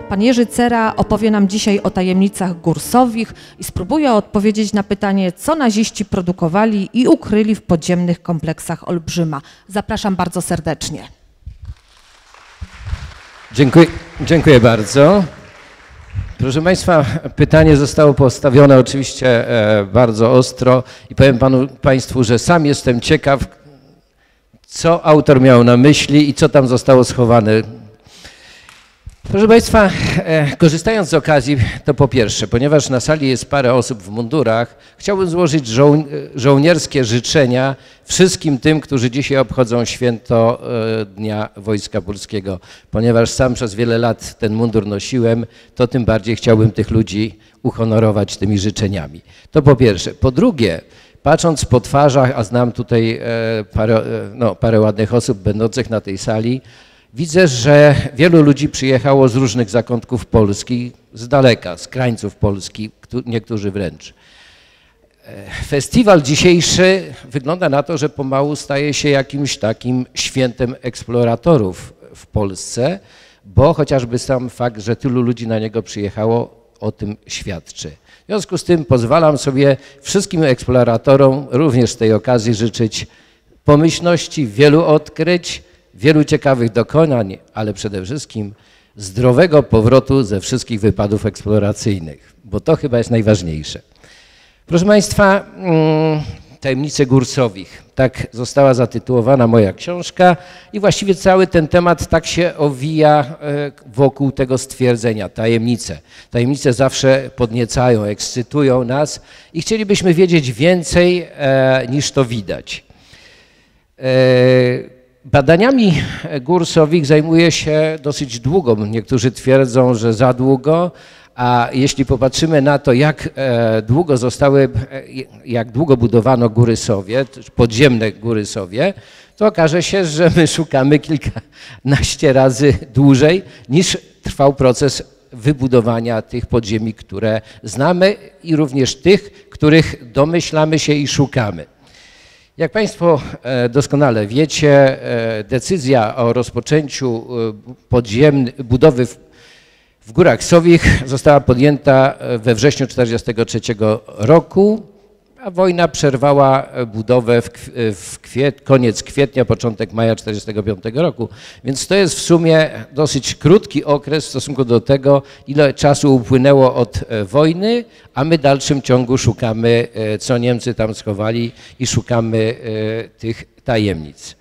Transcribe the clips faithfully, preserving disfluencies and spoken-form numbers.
Pan Jerzy Cera opowie nam dzisiaj o tajemnicach gór Sowich i spróbuje odpowiedzieć na pytanie, co naziści produkowali i ukryli w podziemnych kompleksach Olbrzyma. Zapraszam bardzo serdecznie. Dziękuję, dziękuję bardzo. Proszę Państwa, pytanie zostało postawione oczywiście bardzo ostro i powiem panu, Państwu, że sam jestem ciekaw, co autor miał na myśli i co tam zostało schowane. Proszę Państwa, korzystając z okazji, to po pierwsze, ponieważ na sali jest parę osób w mundurach, chciałbym złożyć żoł żołnierskie życzenia wszystkim tym, którzy dzisiaj obchodzą święto Dnia Wojska Polskiego. Ponieważ sam przez wiele lat ten mundur nosiłem, to tym bardziej chciałbym tych ludzi uhonorować tymi życzeniami. To po pierwsze. Po drugie, patrząc po twarzach, a znam tutaj parę, no, parę ładnych osób będących na tej sali, widzę, że wielu ludzi przyjechało z różnych zakątków Polski, z daleka, z krańców Polski, niektórzy wręcz. Festiwal dzisiejszy wygląda na to, że pomału staje się jakimś takim świętem eksploratorów w Polsce, bo chociażby sam fakt, że tylu ludzi na niego przyjechało, o tym świadczy. W związku z tym pozwalam sobie wszystkim eksploratorom również z tej okazji życzyć pomyślności, wielu odkryć, wielu ciekawych dokonań, ale przede wszystkim zdrowego powrotu ze wszystkich wypadów eksploracyjnych, bo to chyba jest najważniejsze. Proszę Państwa, Tajemnice Gór Sowich. Tak została zatytułowana moja książka i właściwie cały ten temat tak się owija wokół tego stwierdzenia, tajemnice. Tajemnice zawsze podniecają, ekscytują nas i chcielibyśmy wiedzieć więcej niż to widać. Badaniami Gór Sowich zajmuje się dosyć długo. Niektórzy twierdzą, że za długo, a jeśli popatrzymy na to, jak długo zostały, jak długo budowano Góry Sowie, podziemne Góry Sowie, to okaże się, że my szukamy kilkanaście razy dłużej niż trwał proces wybudowania tych podziemi, które znamy i również tych, których domyślamy się i szukamy. Jak Państwo doskonale wiecie, decyzja o rozpoczęciu podziemnej budowy w, w Górach Sowich została podjęta we wrześniu tysiąc dziewięćset czterdziestego trzeciego roku, a wojna przerwała budowę w, w kwiet, koniec kwietnia, początek maja tysiąc dziewięćset czterdziestego piątego roku. Więc to jest w sumie dosyć krótki okres w stosunku do tego, ile czasu upłynęło od wojny, a my w dalszym ciągu szukamy, co Niemcy tam schowali i szukamy tych tajemnic.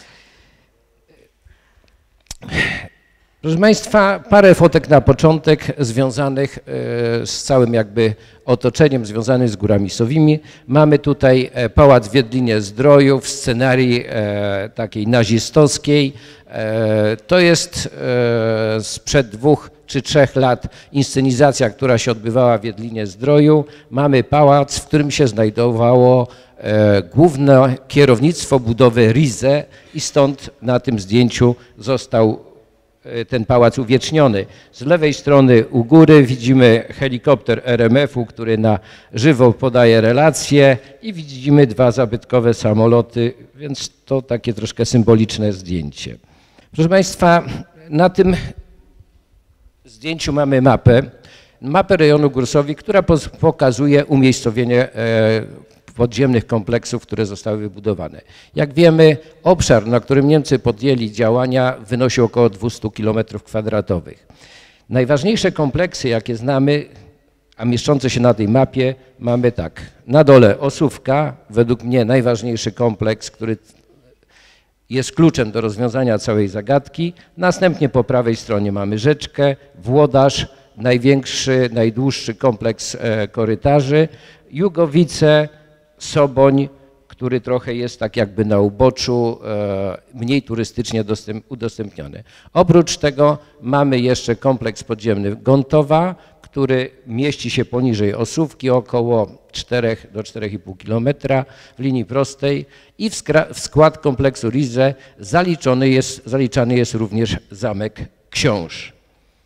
Proszę Państwa, parę fotek na początek związanych z całym jakby otoczeniem związanym z Górami Sowimi. Mamy tutaj Pałac w Wiedlinie-Zdroju w scenarii takiej nazistowskiej. To jest sprzed dwóch czy trzech lat inscenizacja, która się odbywała w Wiedlinie-Zdroju. Mamy pałac, w którym się znajdowało główne kierownictwo budowy Rize i stąd na tym zdjęciu został ten pałac uwieczniony. Z lewej strony u góry widzimy helikopter R M F-u, który na żywo podaje relacje i widzimy dwa zabytkowe samoloty, więc to takie troszkę symboliczne zdjęcie. Proszę Państwa, na tym zdjęciu mamy mapę, mapę rejonu Gór Sowich, która pokazuje umiejscowienie podziemnych kompleksów, które zostały wybudowane. Jak wiemy, obszar, na którym Niemcy podjęli działania, wynosi około dwieście kilometrów kwadratowych. Najważniejsze kompleksy, jakie znamy, a mieszczące się na tej mapie, mamy tak. Na dole Osówka, według mnie najważniejszy kompleks, który jest kluczem do rozwiązania całej zagadki. Następnie po prawej stronie mamy Rzeczkę, Włodarz, największy, najdłuższy kompleks korytarzy, Jugowice, Soboń, który trochę jest tak jakby na uboczu, mniej turystycznie udostępniony. Oprócz tego mamy jeszcze kompleks podziemny Gątowa, który mieści się poniżej Osówki, około czterech do czterech i pół kilometra w linii prostej i w, w skład kompleksu Rize zaliczony jest, zaliczany jest również Zamek Książ.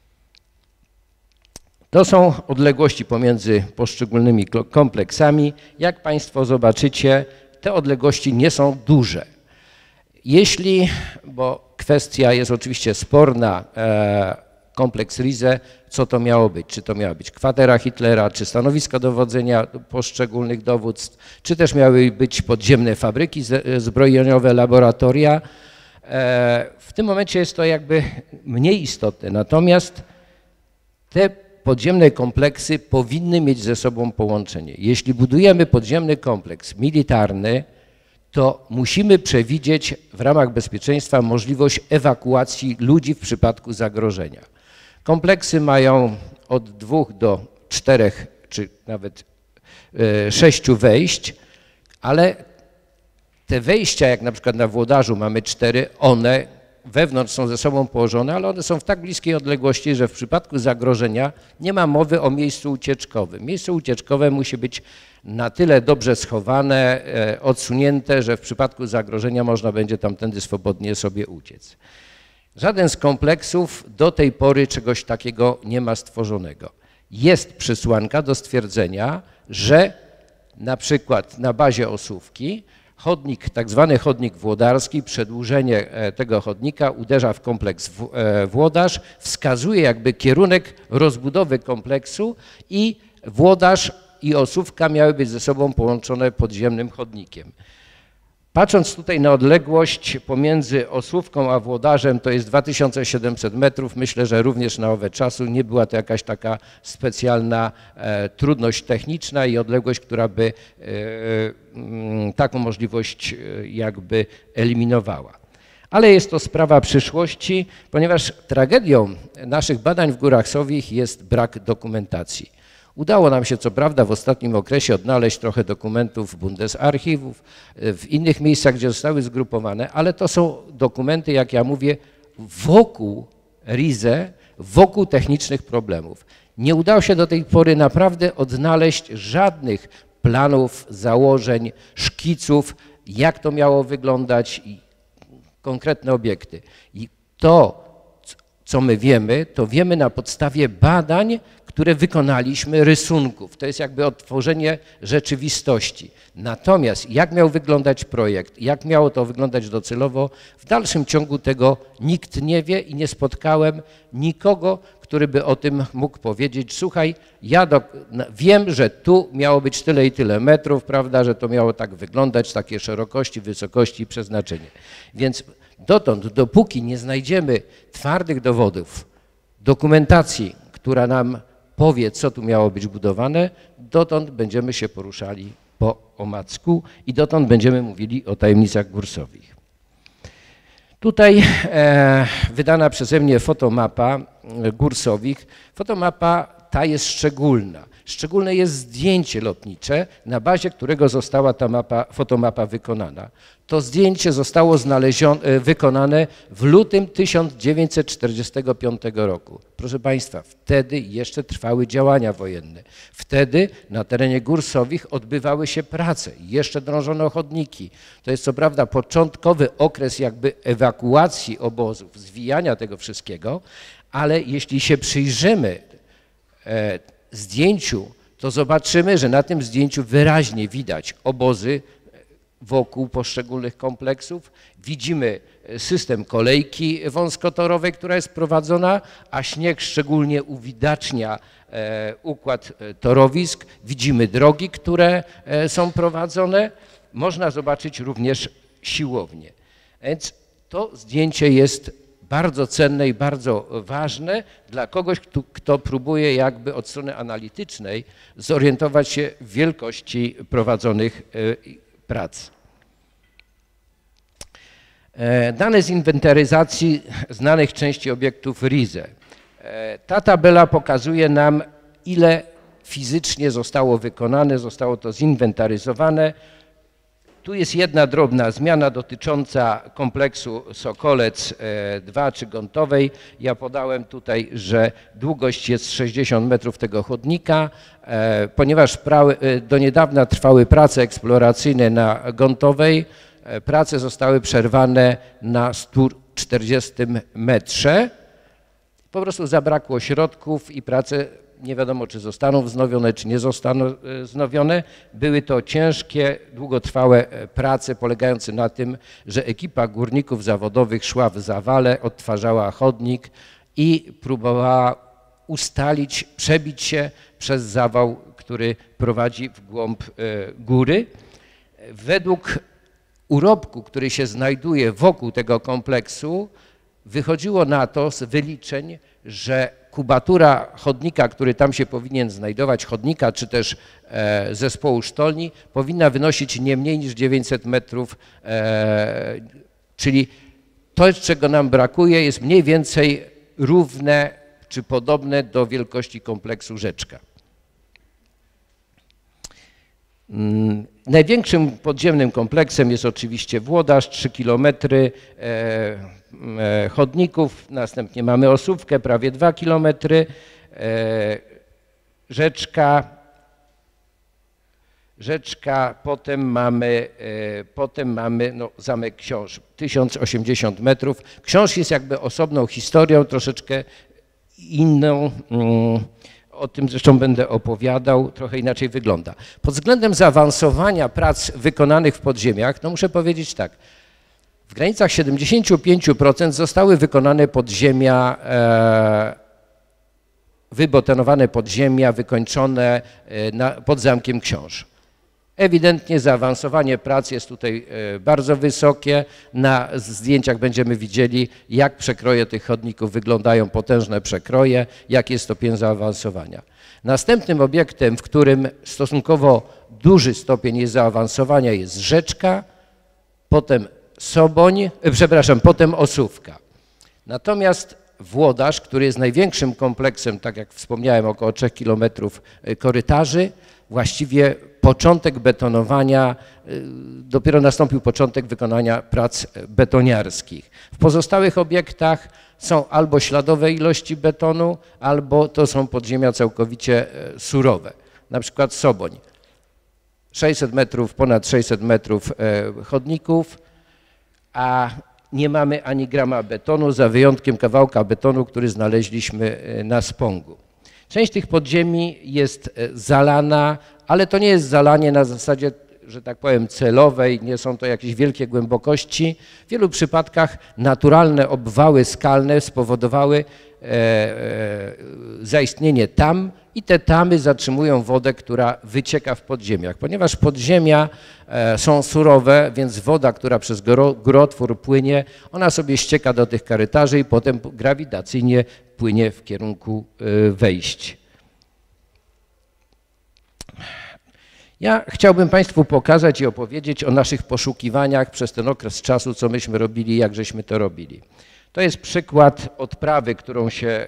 To są odległości pomiędzy poszczególnymi kompleksami. Jak Państwo zobaczycie, te odległości nie są duże. Jeśli, bo kwestia jest oczywiście sporna, kompleks Rize, co to miało być. Czy to miała być kwatera Hitlera, czy stanowiska dowodzenia poszczególnych dowództw, czy też miały być podziemne fabryki zbrojeniowe, laboratoria. W tym momencie jest to jakby mniej istotne. Natomiast te podziemne kompleksy powinny mieć ze sobą połączenie. Jeśli budujemy podziemny kompleks militarny, to musimy przewidzieć w ramach bezpieczeństwa możliwość ewakuacji ludzi w przypadku zagrożenia. Kompleksy mają od dwóch do czterech, czy nawet e, sześciu wejść, ale te wejścia, jak na przykład na Włodarzu mamy cztery, one wewnątrz są ze sobą położone, ale one są w tak bliskiej odległości, że w przypadku zagrożenia nie ma mowy o miejscu ucieczkowym. Miejsce ucieczkowe musi być na tyle dobrze schowane, e, odsunięte, że w przypadku zagrożenia można będzie tamtędy swobodnie sobie uciec. Żaden z kompleksów do tej pory czegoś takiego nie ma stworzonego. Jest przesłanka do stwierdzenia, że na przykład na bazie Osówki chodnik, tak zwany chodnik włodarski, przedłużenie tego chodnika uderza w kompleks Włodarz, wskazuje jakby kierunek rozbudowy kompleksu i Włodarz i Osówka miały być ze sobą połączone podziemnym chodnikiem. Patrząc tutaj na odległość pomiędzy Osówką a Włodarzem, to jest dwa tysiące siedemset metrów, myślę, że również na owe czasu nie była to jakaś taka specjalna e, trudność techniczna i odległość, która by e, m, taką możliwość e, jakby eliminowała. Ale jest to sprawa przyszłości, ponieważ tragedią naszych badań w Górach Sowich jest brak dokumentacji. Udało nam się co prawda w ostatnim okresie odnaleźć trochę dokumentów Bundesarchiwów, w innych miejscach, gdzie zostały zgrupowane, ale to są dokumenty, jak ja mówię, wokół Rize, wokół technicznych problemów. Nie udało się do tej pory naprawdę odnaleźć żadnych planów, założeń, szkiców, jak to miało wyglądać i konkretne obiekty. I to, co my wiemy, to wiemy na podstawie badań, które wykonaliśmy, rysunków. To jest jakby odtworzenie rzeczywistości. Natomiast jak miał wyglądać projekt, jak miało to wyglądać docelowo, w dalszym ciągu tego nikt nie wie i nie spotkałem nikogo, który by o tym mógł powiedzieć. Słuchaj, ja do, wiem, że tu miało być tyle i tyle metrów, prawda, że to miało tak wyglądać, takie szerokości, wysokości i przeznaczenie. Więc dotąd, dopóki nie znajdziemy twardych dowodów, dokumentacji, która nam powie, co tu miało być budowane, dotąd będziemy się poruszali po omacku i dotąd będziemy mówili o tajemnicach Gór Sowich. Tutaj e, wydana przeze mnie fotomapa Gór Sowich. Fotomapa ta jest szczególna. Szczególne jest zdjęcie lotnicze, na bazie którego została ta mapa, fotomapa wykonana. To zdjęcie zostało znalezione, wykonane w lutym tysiąc dziewięćset czterdziestego piątego roku. Proszę Państwa, wtedy jeszcze trwały działania wojenne. Wtedy na terenie Gór Sowich odbywały się prace, jeszcze drążono chodniki. To jest co prawda początkowy okres jakby ewakuacji obozów, zwijania tego wszystkiego, ale jeśli się przyjrzymy e, zdjęciu, to zobaczymy, że na tym zdjęciu wyraźnie widać obozy wokół poszczególnych kompleksów. Widzimy system kolejki wąskotorowej, która jest prowadzona, a śnieg szczególnie uwidacznia e, układ torowisk. Widzimy drogi, które e, są prowadzone. Można zobaczyć również siłownie. Więc to zdjęcie jest bardzo cenne i bardzo ważne dla kogoś, kto, kto próbuje jakby od strony analitycznej zorientować się w wielkości prowadzonych prac. Dane z inwentaryzacji znanych części obiektów Rize. Ta tabela pokazuje nam, ile fizycznie zostało wykonane, zostało to zinwentaryzowane. Tu jest jedna drobna zmiana dotycząca kompleksu Sokolec dwa czy Gontowej. Ja podałem tutaj, że długość jest sześćdziesiąt metrów tego chodnika. Ponieważ do niedawna trwały prace eksploracyjne na Gontowej, prace zostały przerwane na stu czterdziestym metrze. Po prostu zabrakło środków i prace nie wiadomo, czy zostaną wznowione, czy nie zostaną wznowione. Były to ciężkie, długotrwałe prace polegające na tym, że ekipa górników zawodowych szła w zawale, odtwarzała chodnik i próbowała ustalić, przebić się przez zawał, który prowadzi w głąb góry. Według urobku, który się znajduje wokół tego kompleksu, wychodziło na to z wyliczeń, że kubatura chodnika, który tam się powinien znajdować, chodnika czy też e, zespołu sztolni, powinna wynosić nie mniej niż dziewięćset metrów, e, czyli to, czego nam brakuje, jest mniej więcej równe czy podobne do wielkości kompleksu Rzeczka. Hmm. Największym podziemnym kompleksem jest oczywiście Włodarz, trzy kilometry e, e, chodników, następnie mamy Osówkę, prawie dwa kilometry, e, Rzeczka, Rzeczka, potem mamy, e, potem mamy no, Zamek Książ, tysiąc osiemdziesiąt metrów. Książ jest jakby osobną historią, troszeczkę inną. Mm, O tym zresztą będę opowiadał, trochę inaczej wygląda. Pod względem zaawansowania prac wykonanych w podziemiach, no muszę powiedzieć tak, w granicach siedemdziesiąt pięć procent zostały wykonane podziemia, e, wybetonowane podziemia, wykończone e, na, pod Zamkiem Książ. Ewidentnie zaawansowanie prac jest tutaj bardzo wysokie. Na zdjęciach będziemy widzieli, jak przekroje tych chodników wyglądają, potężne przekroje, jaki jest stopień zaawansowania. Następnym obiektem, w którym stosunkowo duży stopień jest zaawansowania, jest Rzeczka, potem Soboń, przepraszam, potem Osówka. Natomiast Włodarz, który jest największym kompleksem, tak jak wspomniałem, około trzech kilometrów korytarzy, właściwie początek betonowania, dopiero nastąpił początek wykonania prac betoniarskich. W pozostałych obiektach są albo śladowe ilości betonu, albo to są podziemia całkowicie surowe. Na przykład Soboń, sześćset metrów, ponad sześćset metrów chodników, a nie mamy ani grama betonu, za wyjątkiem kawałka betonu, który znaleźliśmy na Spągu. Część tych podziemi jest zalana, ale to nie jest zalanie na zasadzie, że tak powiem, celowej, nie są to jakieś wielkie głębokości. W wielu przypadkach naturalne obwały skalne spowodowały e, e, zaistnienie tam i te tamy zatrzymują wodę, która wycieka w podziemiach. Ponieważ podziemia e, są surowe, więc woda, która przez górotwór płynie, ona sobie ścieka do tych korytarzy i potem grawitacyjnie płynie w kierunku e, wejść. Ja chciałbym Państwu pokazać i opowiedzieć o naszych poszukiwaniach przez ten okres czasu, co myśmy robili, jak żeśmy to robili. To jest przykład odprawy, którą się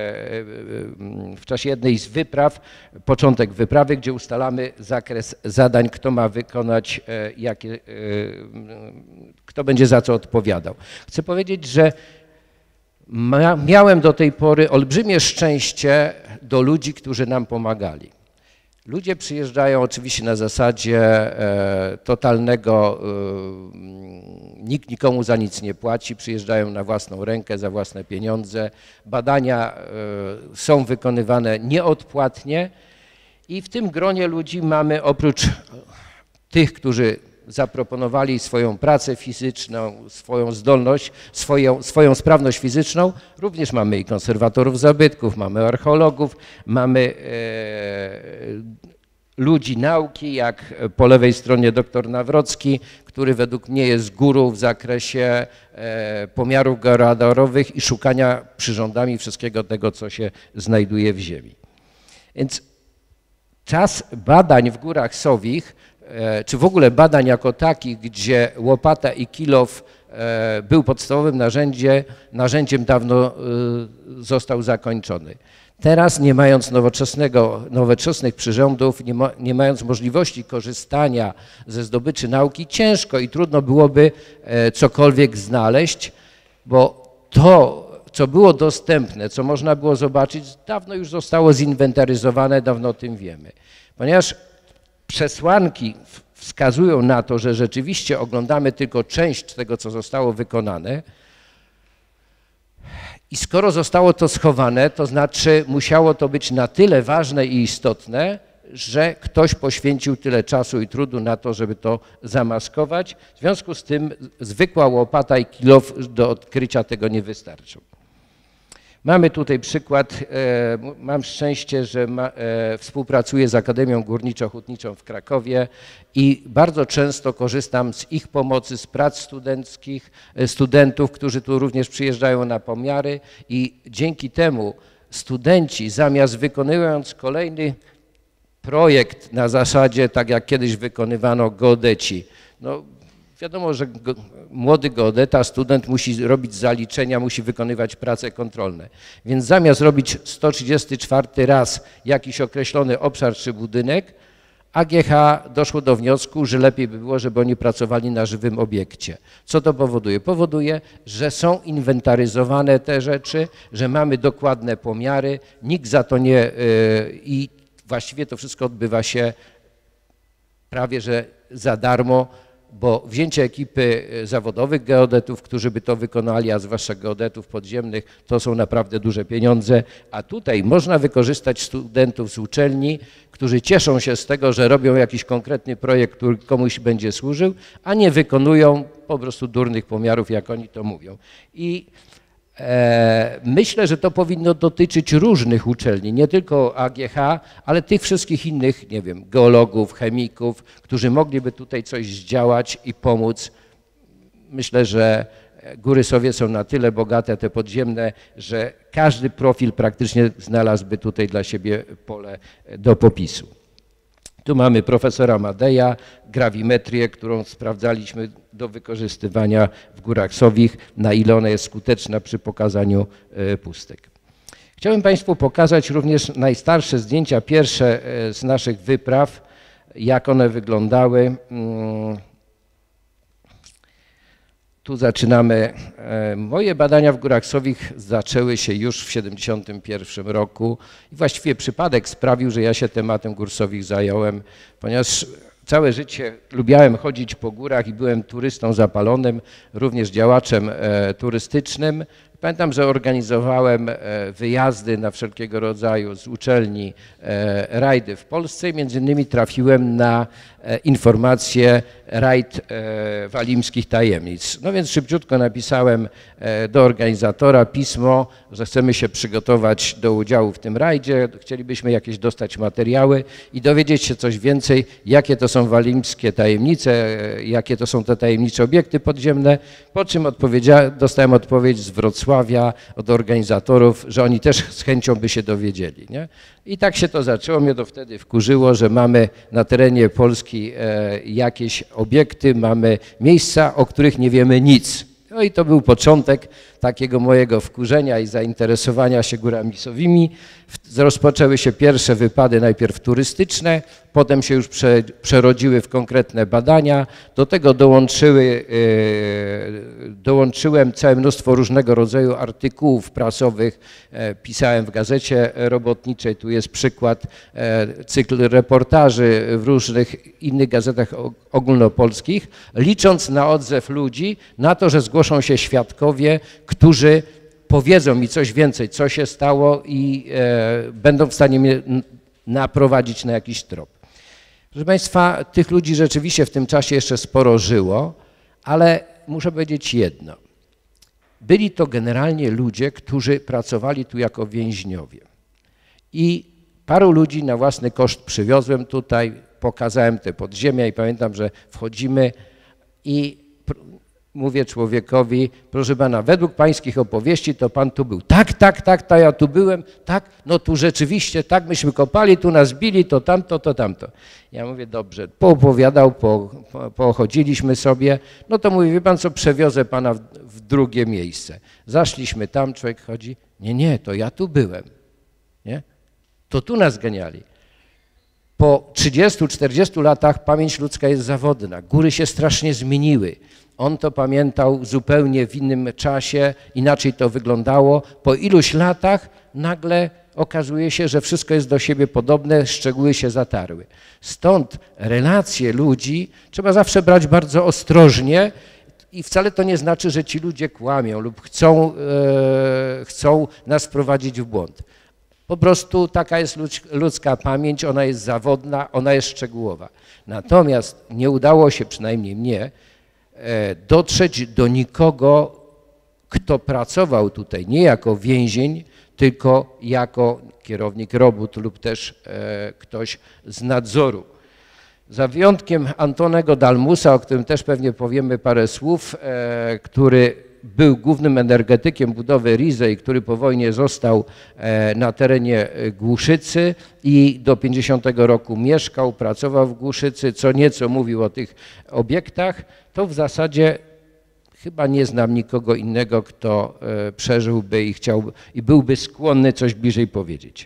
w czasie jednej z wypraw, początek wyprawy, gdzie ustalamy zakres zadań, kto ma wykonać, jakie, kto będzie za co odpowiadał. Chcę powiedzieć, że miałem do tej pory olbrzymie szczęście do ludzi, którzy nam pomagali. Ludzie przyjeżdżają oczywiście na zasadzie e, totalnego, e, nikt nikomu za nic nie płaci, przyjeżdżają na własną rękę, za własne pieniądze. Badania e, są wykonywane nieodpłatnie i w tym gronie ludzi mamy oprócz tych, którzy zaproponowali swoją pracę fizyczną, swoją zdolność, swoją, swoją sprawność fizyczną, również mamy i konserwatorów zabytków, mamy archeologów, mamy e, ludzi nauki, jak po lewej stronie doktor Nawrocki, który według mnie jest guru w zakresie e, pomiarów georadarowych i szukania przyrządami wszystkiego tego, co się znajduje w ziemi. Więc czas badań w Górach Sowich, czy w ogóle badań jako takich, gdzie łopata i kilof był podstawowym narzędzie, narzędziem, dawno został zakończony. Teraz, nie mając nowoczesnego, nowoczesnych przyrządów, nie, ma, nie mając możliwości korzystania ze zdobyczy nauki, ciężko i trudno byłoby cokolwiek znaleźć, bo to, co było dostępne, co można było zobaczyć, dawno już zostało zinwentaryzowane, dawno o tym wiemy. Ponieważ przesłanki wskazują na to, że rzeczywiście oglądamy tylko część tego, co zostało wykonane i skoro zostało to schowane, to znaczy musiało to być na tyle ważne i istotne, że ktoś poświęcił tyle czasu i trudu na to, żeby to zamaskować. W związku z tym zwykła łopata i kilof do odkrycia tego nie wystarczą. Mamy tutaj przykład, mam szczęście, że ma, współpracuję z Akademią Górniczo-Hutniczą w Krakowie i bardzo często korzystam z ich pomocy, z prac studenckich, studentów, którzy tu również przyjeżdżają na pomiary i dzięki temu studenci zamiast wykonując kolejny projekt na zasadzie, tak jak kiedyś wykonywano geodeci, no, wiadomo, że go, młody geodeta, student musi robić zaliczenia, musi wykonywać prace kontrolne. Więc zamiast robić sto trzydziesty czwarty raz jakiś określony obszar czy budynek, A G H doszło do wniosku, że lepiej by było, żeby oni pracowali na żywym obiekcie. Co to powoduje? Powoduje, że są inwentaryzowane te rzeczy, że mamy dokładne pomiary, nikt za to nie... Yy, i właściwie to wszystko odbywa się prawie że za darmo, bo wzięcie ekipy zawodowych geodetów, którzy by to wykonali, a zwłaszcza geodetów podziemnych, to są naprawdę duże pieniądze, a tutaj można wykorzystać studentów z uczelni, którzy cieszą się z tego, że robią jakiś konkretny projekt, który komuś będzie służył, a nie wykonują po prostu durnych pomiarów, jak oni to mówią. I e, myślę, że to powinno dotyczyć różnych uczelni, nie tylko A G H, ale tych wszystkich innych, nie wiem, geologów, chemików, którzy mogliby tutaj coś zdziałać i pomóc. Myślę, że Góry Sowie są na tyle bogate, te podziemne, że każdy profil praktycznie znalazłby tutaj dla siebie pole do popisu. Tu mamy profesora Madeja, grawimetrię, którą sprawdzaliśmy do wykorzystywania w Górach Sowich, na ile ona jest skuteczna przy pokazaniu pustek. Chciałem Państwu pokazać również najstarsze zdjęcia, pierwsze z naszych wypraw, jak one wyglądały. Tu zaczynamy. Moje badania w Górach Sowich zaczęły się już w tysiąc dziewięćset siedemdziesiątym pierwszym roku i właściwie przypadek sprawił, że ja się tematem Gór Sowich zająłem, ponieważ całe życie lubiałem chodzić po górach i byłem turystą zapalonym, również działaczem turystycznym. Pamiętam, że organizowałem wyjazdy na wszelkiego rodzaju z uczelni, rajdy w Polsce i między innymi trafiłem na informację rajd Walimskich Tajemnic. No więc szybciutko napisałem do organizatora pismo, że chcemy się przygotować do udziału w tym rajdzie, chcielibyśmy jakieś dostać materiały i dowiedzieć się coś więcej, jakie to są Walimskie Tajemnice, jakie to są te tajemnicze obiekty podziemne, po czym dostałem odpowiedź z Wrocławia od organizatorów, że oni też z chęcią by się dowiedzieli. Nie? I tak się to zaczęło, mnie to wtedy wkurzyło, że mamy na terenie Polski jakieś obiekty, mamy miejsca, o których nie wiemy nic. No i to był początek takiego mojego wkurzenia i zainteresowania się Górami Sowimi. Rozpoczęły się pierwsze wypady, najpierw turystyczne, potem się już prze, przerodziły w konkretne badania. Do tego dołączyły, e, dołączyłem całe mnóstwo różnego rodzaju artykułów prasowych. E, pisałem w Gazecie Robotniczej, tu jest przykład, e, cykl reportaży w różnych innych gazetach ogólnopolskich, licząc na odzew ludzi, na to, że zgłoszą się świadkowie, którzy powiedzą mi coś więcej, co się stało i e, będą w stanie mnie naprowadzić na jakiś trop. Proszę Państwa, tych ludzi rzeczywiście w tym czasie jeszcze sporo żyło, ale muszę powiedzieć jedno. Byli to generalnie ludzie, którzy pracowali tu jako więźniowie. I paru ludzi na własny koszt przywiozłem tutaj, pokazałem te podziemia i pamiętam, że wchodzimy i mówię człowiekowi, proszę pana, według pańskich opowieści to pan tu był. Tak, tak, tak, to ja tu byłem, tak, no tu rzeczywiście, tak, myśmy kopali, tu nas bili, to tamto, to tamto. Ja mówię, dobrze, poopowiadał, po, po, pochodziliśmy sobie, no to mówię, wie pan co, przewiozę pana w, w drugie miejsce. Zaszliśmy tam, człowiek chodzi, nie, nie, to ja tu byłem, nie, to tu nas ganiali. Po trzydziestu, czterdziestu latach pamięć ludzka jest zawodna, góry się strasznie zmieniły. On to pamiętał zupełnie w innym czasie, inaczej to wyglądało. Po iluś latach nagle okazuje się, że wszystko jest do siebie podobne, szczegóły się zatarły. Stąd relacje ludzi trzeba zawsze brać bardzo ostrożnie i wcale to nie znaczy, że ci ludzie kłamią lub chcą, e, chcą nas wprowadzić w błąd. Po prostu taka jest ludzka pamięć, ona jest zawodna, ona jest szczegółowa. Natomiast nie udało się, przynajmniej mnie, dotrzeć do nikogo, kto pracował tutaj nie jako więzień, tylko jako kierownik robót lub też ktoś z nadzoru. Za wyjątkiem Antonego Dalmusa, o którym też pewnie powiemy parę słów, który był głównym energetykiem budowy Rize i który po wojnie został na terenie Głuszycy i do pięćdziesiątego roku mieszkał, pracował w Głuszycy, co nieco mówił o tych obiektach, to w zasadzie chyba nie znam nikogo innego, kto przeżyłby i chciałby i byłby skłonny coś bliżej powiedzieć.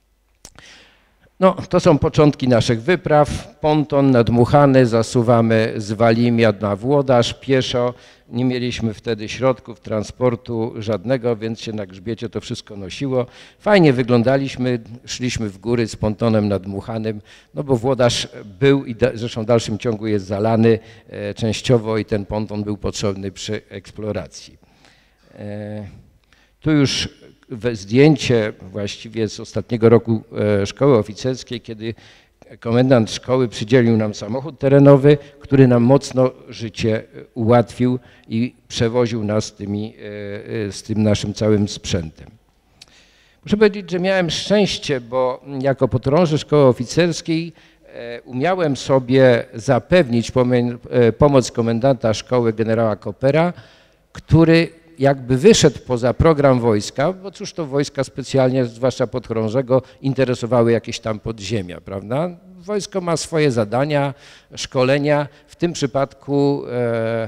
No, to są początki naszych wypraw. Ponton nadmuchany, zasuwamy z Walimia na Włodarz pieszo. Nie mieliśmy wtedy środków transportu żadnego, więc się na grzbiecie to wszystko nosiło. Fajnie wyglądaliśmy, szliśmy w góry z pontonem nadmuchanym, no bo Włodarz był i zresztą w dalszym ciągu jest zalany e, częściowo i ten ponton był potrzebny przy eksploracji. E, tu już zdjęcie właściwie z ostatniego roku szkoły oficerskiej, kiedy komendant szkoły przydzielił nam samochód terenowy, który nam mocno życie ułatwił i przewoził nas tymi, z tym naszym całym sprzętem. Muszę powiedzieć, że miałem szczęście, bo jako podchorąży szkoły oficerskiej umiałem sobie zapewnić pomoc komendanta szkoły generała Kopera, który jakby wyszedł poza program wojska, bo cóż to wojska specjalnie, zwłaszcza podchorążego, interesowały jakieś tam podziemia, prawda? Wojsko ma swoje zadania, szkolenia. W tym przypadku e,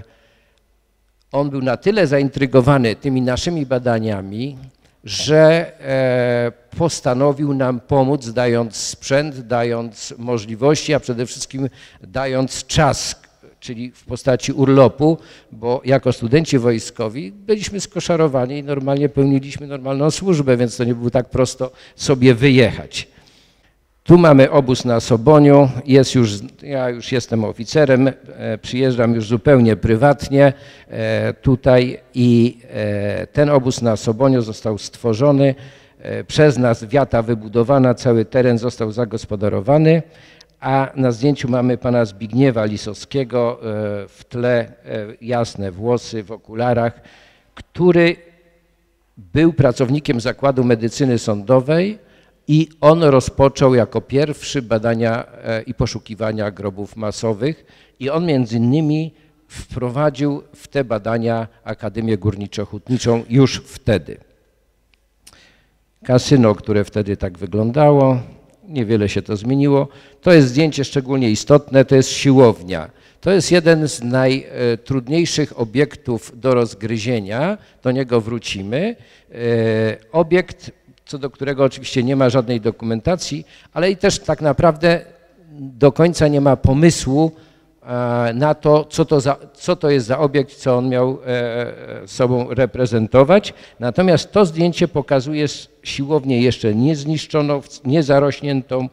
on był na tyle zaintrygowany tymi naszymi badaniami, że e, postanowił nam pomóc, dając sprzęt, dając możliwości, a przede wszystkim dając czas, czyli w postaci urlopu, bo jako studenci wojskowi byliśmy skoszarowani i normalnie pełniliśmy normalną służbę, więc to nie było tak prosto sobie wyjechać. Tu mamy obóz na Soboniu, jest już, ja już jestem oficerem, przyjeżdżam już zupełnie prywatnie tutaj i ten obóz na Soboniu został stworzony, przez nas wiata wybudowana, cały teren został zagospodarowany. A na zdjęciu mamy pana Zbigniewa Lisowskiego, w tle jasne włosy, w okularach, który był pracownikiem Zakładu Medycyny Sądowej i on rozpoczął jako pierwszy badania i poszukiwania grobów masowych i on między innymi wprowadził w te badania Akademię Górniczo-Hutniczą już wtedy. Kasyno, które wtedy tak wyglądało. Niewiele się to zmieniło. To jest zdjęcie szczególnie istotne, to jest siłownia. To jest jeden z najtrudniejszych obiektów do rozgryzienia, do niego wrócimy. Obiekt, co do którego oczywiście nie ma żadnej dokumentacji, ale i też tak naprawdę do końca nie ma pomysłu na to, co to, za, co to jest za obiekt, co on miał sobą reprezentować. Natomiast to zdjęcie pokazuje siłownię jeszcze niezniszczoną, niezarośniętą,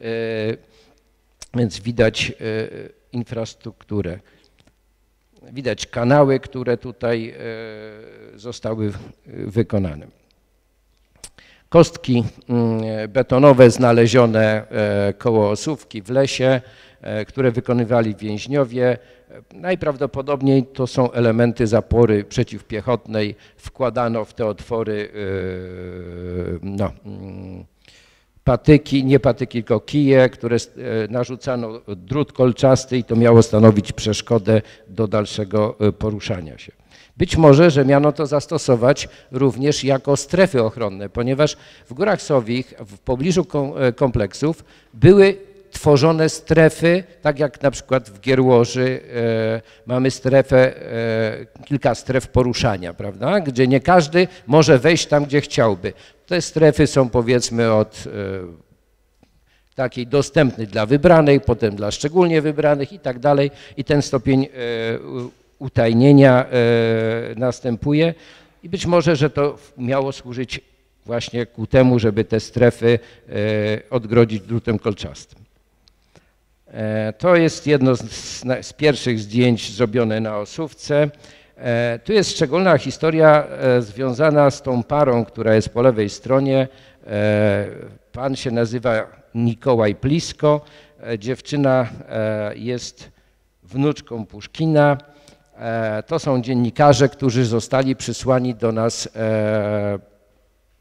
więc widać infrastrukturę. Widać kanały, które tutaj zostały wykonane. Kostki betonowe znalezione koło Osówki w lesie, które wykonywali więźniowie. Najprawdopodobniej to są elementy zapory przeciwpiechotnej. Wkładano w te otwory no, patyki, nie patyki, tylko kije, które narzucano drut kolczasty i to miało stanowić przeszkodę do dalszego poruszania się. Być może, że miano to zastosować również jako strefy ochronne, ponieważ w Górach Sowich, w pobliżu kompleksów były tworzone strefy, tak jak na przykład w Gierłoży e, mamy strefę, e, kilka stref poruszania, prawda, gdzie nie każdy może wejść tam, gdzie chciałby. Te strefy są powiedzmy od e, takiej dostępnej dla wybranych, potem dla szczególnie wybranych i tak dalej i ten stopień e, utajnienia e, następuje i być może, że to miało służyć właśnie ku temu, żeby te strefy e, odgrodzić drutem kolczastym. To jest jedno z, z pierwszych zdjęć zrobione na Osówce. Tu jest szczególna historia związana z tą parą, która jest po lewej stronie. Pan się nazywa Mikołaj Plisko. Dziewczyna jest wnuczką Puszkina. To są dziennikarze, którzy zostali przysłani do nas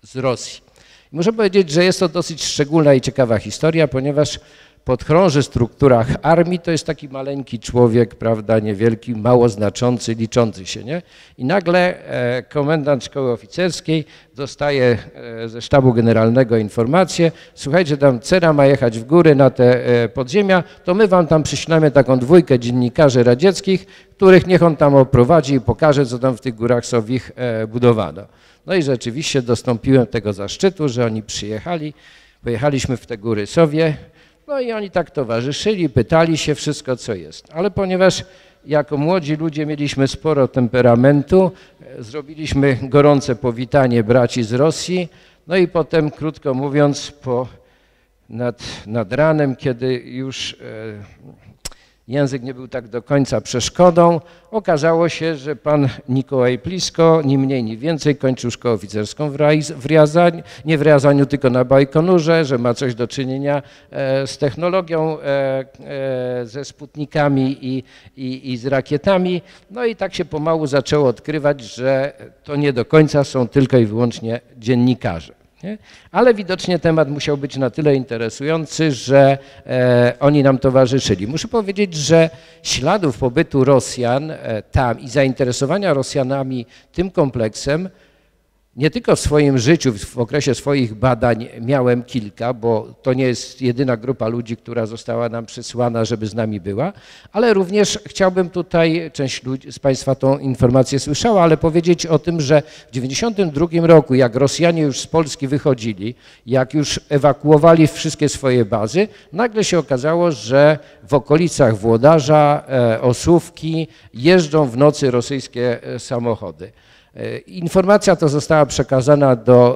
z Rosji. Muszę powiedzieć, że jest to dosyć szczególna i ciekawa historia, ponieważ podchorąży w strukturach armii to jest taki maleńki człowiek, prawda, niewielki, mało znaczący, liczący się, nie? I nagle e, komendant szkoły oficerskiej dostaje e, ze sztabu generalnego informację: słuchajcie, tam Cera ma jechać w góry na te e, podziemia, to my wam tam przyślemy taką dwójkę dziennikarzy radzieckich, których niech on tam oprowadzi i pokaże, co tam w tych górach sowich e, budowano. No i rzeczywiście dostąpiłem tego zaszczytu, że oni przyjechali, pojechaliśmy w te góry sowie. No i oni tak towarzyszyli, pytali się wszystko, co jest. Ale ponieważ jako młodzi ludzie mieliśmy sporo temperamentu, zrobiliśmy gorące powitanie braci z Rosji. No i potem, krótko mówiąc, po, nad, nad ranem, kiedy już e, język nie był tak do końca przeszkodą, okazało się, że pan Nikołaj Plisko, ni mniej, ni więcej, kończył szkołę oficerską w, w Riazaniu, nie w Riazaniu, tylko na Bajkonurze, że ma coś do czynienia e, z technologią, e, e, ze sputnikami i, i, i z rakietami. No i tak się pomału zaczęło odkrywać, że to nie do końca są tylko i wyłącznie dziennikarze. Nie? Ale widocznie temat musiał być na tyle interesujący, że e, oni nam towarzyszyli. Muszę powiedzieć, że śladów pobytu Rosjan e, tam i zainteresowania Rosjanami tym kompleksem nie tylko w swoim życiu, w okresie swoich badań miałem kilka, bo to nie jest jedyna grupa ludzi, która została nam przysłana, żeby z nami była, ale również chciałbym tutaj, część ludzi z Państwa tą informację słyszała, ale powiedzieć o tym, że w dziewięćdziesiątym drugim roku, jak Rosjanie już z Polski wychodzili, jak już ewakuowali wszystkie swoje bazy, nagle się okazało, że w okolicach Włodarza, Osówki jeżdżą w nocy rosyjskie samochody. Informacja ta została przekazana do,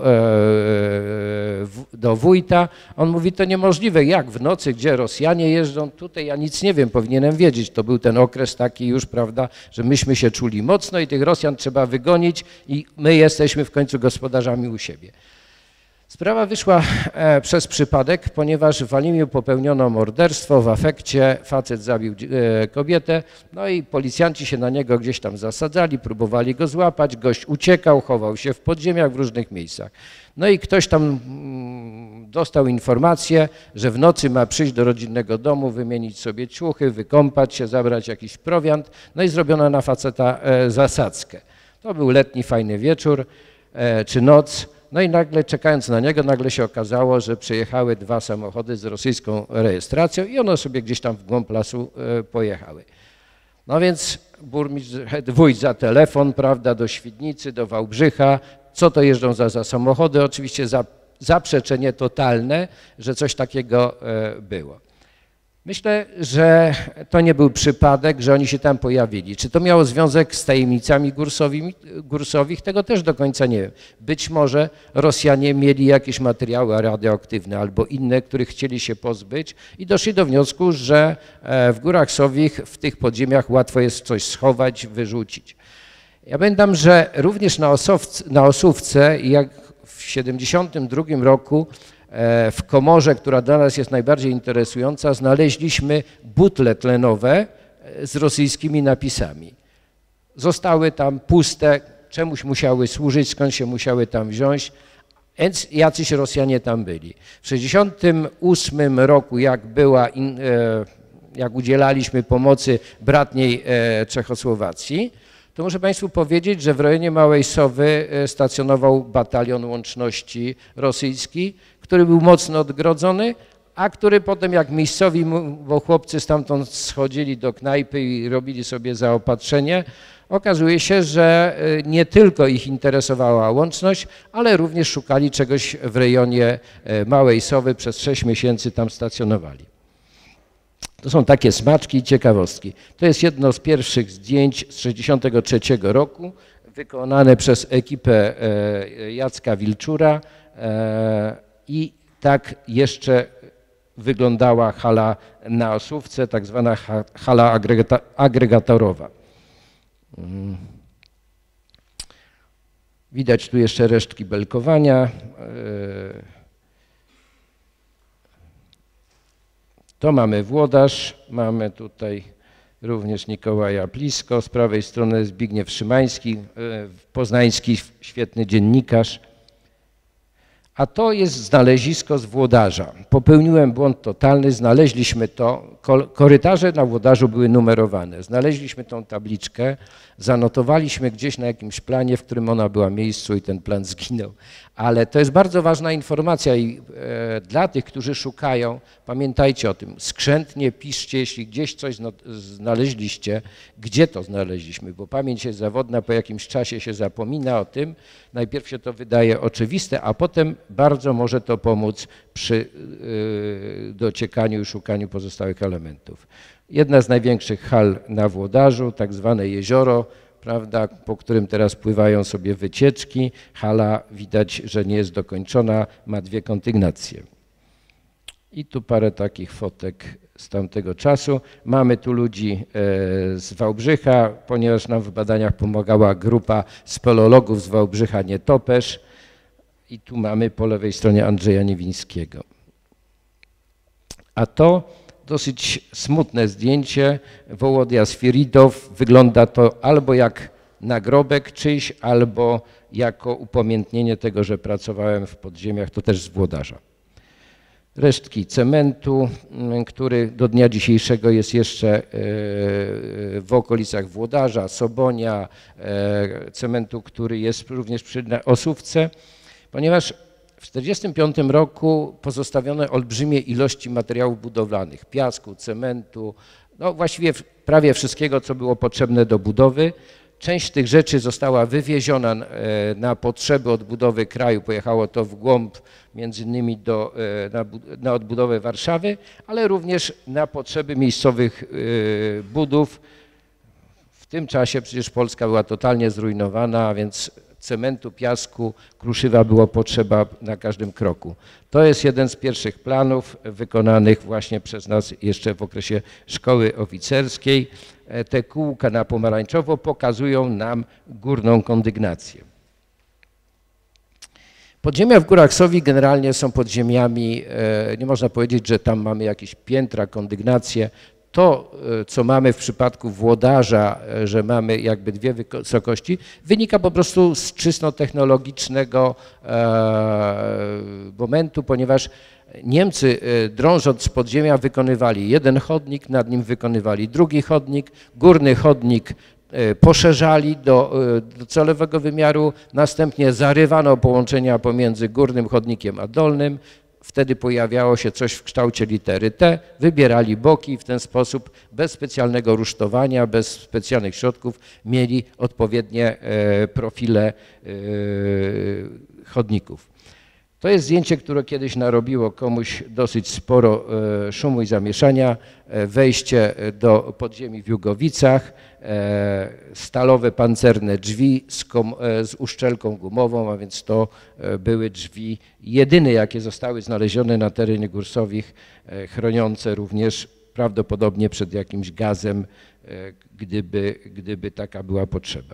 do wójta. On mówi, to niemożliwe, jak w nocy, gdzie Rosjanie jeżdżą, tutaj ja nic nie wiem, powinienem wiedzieć. To był ten okres taki już, prawda, że myśmy się czuli mocno i tych Rosjan trzeba wygonić i my jesteśmy w końcu gospodarzami u siebie. Sprawa wyszła e, przez przypadek, ponieważ w Walimiu popełniono morderstwo, w afekcie facet zabił e, kobietę, no i policjanci się na niego gdzieś tam zasadzali, próbowali go złapać, gość uciekał, chował się w podziemiach w różnych miejscach. No i ktoś tam mm, dostał informację, że w nocy ma przyjść do rodzinnego domu, wymienić sobie ciuchy, wykąpać się, zabrać jakiś prowiant, no i zrobiono na faceta e, zasadzkę. To był letni, fajny wieczór e, czy noc. No i nagle, czekając na niego, nagle się okazało, że przyjechały dwa samochody z rosyjską rejestracją i one sobie gdzieś tam w głąb lasu pojechały. No więc burmistrz, wójt za telefon, prawda, do Świdnicy, do Wałbrzycha, co to jeżdżą za, za samochody, oczywiście za, zaprzeczenie totalne, że coś takiego było. Myślę, że to nie był przypadek, że oni się tam pojawili. Czy to miało związek z tajemnicami Gursowich? Tego też do końca nie wiem. Być może Rosjanie mieli jakieś materiały radioaktywne albo inne, których chcieli się pozbyć i doszli do wniosku, że w Górach Sowich, w tych podziemiach łatwo jest coś schować, wyrzucić. Ja pamiętam, że również na, Osowce, na Osówce, jak w siedemdziesiątym drugim roku w komorze, która dla nas jest najbardziej interesująca, znaleźliśmy butle tlenowe z rosyjskimi napisami. Zostały tam puste, czemuś musiały służyć, skąd się musiały tam wziąć, więc jacyś Rosjanie tam byli. W sześćdziesiątym ósmym roku, jak była, jak udzielaliśmy pomocy bratniej Czechosłowacji, to muszę Państwu powiedzieć, że w rejonie Małej Sowy stacjonował batalion łączności rosyjski, który był mocno odgrodzony, a który potem jak miejscowi, bo chłopcy stamtąd schodzili do knajpy i robili sobie zaopatrzenie, okazuje się, że nie tylko ich interesowała łączność, ale również szukali czegoś w rejonie Małej Sowy, przez sześć miesięcy tam stacjonowali. To są takie smaczki i ciekawostki. To jest jedno z pierwszych zdjęć z tysiąc dziewięćset sześćdziesiątego trzeciego roku, wykonane przez ekipę Jacka Wilczura i tak jeszcze wyglądała hala na Osówce, tak zwana hala agregata, agregatorowa. Widać tu jeszcze resztki belkowania. To mamy Włodarz, mamy tutaj również Nikołaja Plisko, z prawej strony Zbigniew Szymański, poznański świetny dziennikarz. A to jest znalezisko z Włodarza. Popełniłem błąd totalny, znaleźliśmy to, korytarze na Włodarzu były numerowane. Znaleźliśmy tą tabliczkę, zanotowaliśmy gdzieś na jakimś planie, w którym ona była miejscu i ten plan zginął. Ale to jest bardzo ważna informacja i e, dla tych, którzy szukają, pamiętajcie o tym, skrzętnie piszcie, jeśli gdzieś coś znaleźliście, gdzie to znaleźliśmy, bo pamięć jest zawodna, po jakimś czasie się zapomina o tym, najpierw się to wydaje oczywiste, a potem bardzo może to pomóc przy e, dociekaniu i szukaniu pozostałych elementów. Jedna z największych hal na Włodarzu, tak zwane jezioro, prawda, po którym teraz pływają sobie wycieczki. Hala widać, że nie jest dokończona, ma dwie kondygnacje. I tu parę takich fotek z tamtego czasu. Mamy tu ludzi z Wałbrzycha, ponieważ nam w badaniach pomagała grupa speleologów z Wałbrzycha Nietoperz. I tu mamy po lewej stronie Andrzeja Niewińskiego. A to dosyć smutne zdjęcie Wołodia Sfiridow. Wygląda to albo jak nagrobek czyjś, albo jako upamiętnienie tego, że pracowałem w podziemiach, to też z Włodarza. Resztki cementu, który do dnia dzisiejszego jest jeszcze w okolicach Włodarza, Sobonia, cementu, który jest również przy Osówce, ponieważ w tysiąc dziewięćset czterdziestym piątym roku pozostawiono olbrzymie ilości materiałów budowlanych, piasku, cementu, no właściwie prawie wszystkiego, co było potrzebne do budowy. Część tych rzeczy została wywieziona na potrzeby odbudowy kraju, pojechało to w głąb, między innymi do, na, na odbudowę Warszawy, ale również na potrzeby miejscowych budów. W tym czasie przecież Polska była totalnie zrujnowana, a więc cementu, piasku, kruszywa było potrzeba na każdym kroku. To jest jeden z pierwszych planów wykonanych właśnie przez nas jeszcze w okresie szkoły oficerskiej. Te kółka na pomarańczowo pokazują nam górną kondygnację. Podziemia w Górach Sowi generalnie są podziemiami, nie można powiedzieć, że tam mamy jakieś piętra, kondygnacje. To, co mamy w przypadku Włodarza, że mamy jakby dwie wysokości, wynika po prostu z czysto technologicznego momentu, ponieważ Niemcy, drążąc z podziemia, wykonywali jeden chodnik, nad nim wykonywali drugi chodnik, górny chodnik poszerzali do docelowego wymiaru, następnie zarywano połączenia pomiędzy górnym chodnikiem a dolnym. Wtedy pojawiało się coś w kształcie litery T, wybierali boki i w ten sposób bez specjalnego rusztowania, bez specjalnych środków mieli odpowiednie profile chodników. To jest zdjęcie, które kiedyś narobiło komuś dosyć sporo szumu i zamieszania. Wejście do podziemi w Jugowicach, stalowe pancerne drzwi z, kom, z uszczelką gumową, a więc to były drzwi jedyne, jakie zostały znalezione na terenie Górsowich, chroniące również prawdopodobnie przed jakimś gazem, gdyby, gdyby taka była potrzeba.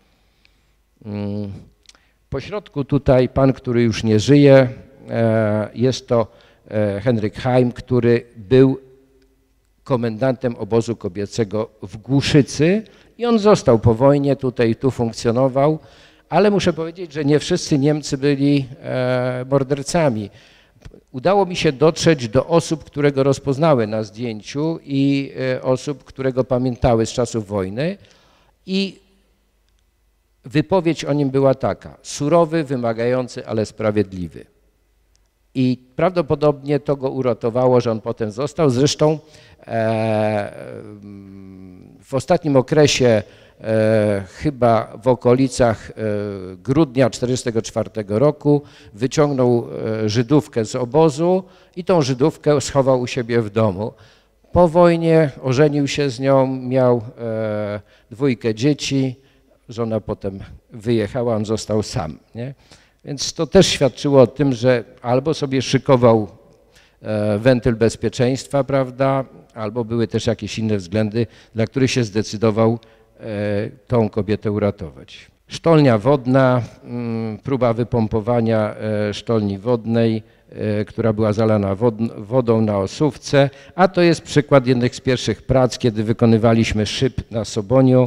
Po środku tutaj pan, który już nie żyje, jest to Henryk Heim, który był komendantem obozu kobiecego w Głuszycy i on został po wojnie, tutaj tu funkcjonował, ale muszę powiedzieć, że nie wszyscy Niemcy byli mordercami. Udało mi się dotrzeć do osób, które go rozpoznały na zdjęciu i osób, które go pamiętały z czasów wojny i wypowiedź o nim była taka: surowy, wymagający, ale sprawiedliwy. I prawdopodobnie to go uratowało, że on potem został. Zresztą e, w ostatnim okresie, e, chyba w okolicach e, grudnia tysiąc dziewięćset czterdziestego czwartego roku, wyciągnął e, Żydówkę z obozu i tą Żydówkę schował u siebie w domu. Po wojnie ożenił się z nią, miał e, dwójkę dzieci. Żona potem wyjechała, on został sam. Nie? Więc to też świadczyło o tym, że albo sobie szykował e, wentyl bezpieczeństwa, prawda, albo były też jakieś inne względy, dla których się zdecydował e, tą kobietę uratować. Sztolnia wodna, m, próba wypompowania e, sztolni wodnej, e, która była zalana wod, wodą na Osówce, a to jest przykład jednych z pierwszych prac, kiedy wykonywaliśmy szyb na Soboniu.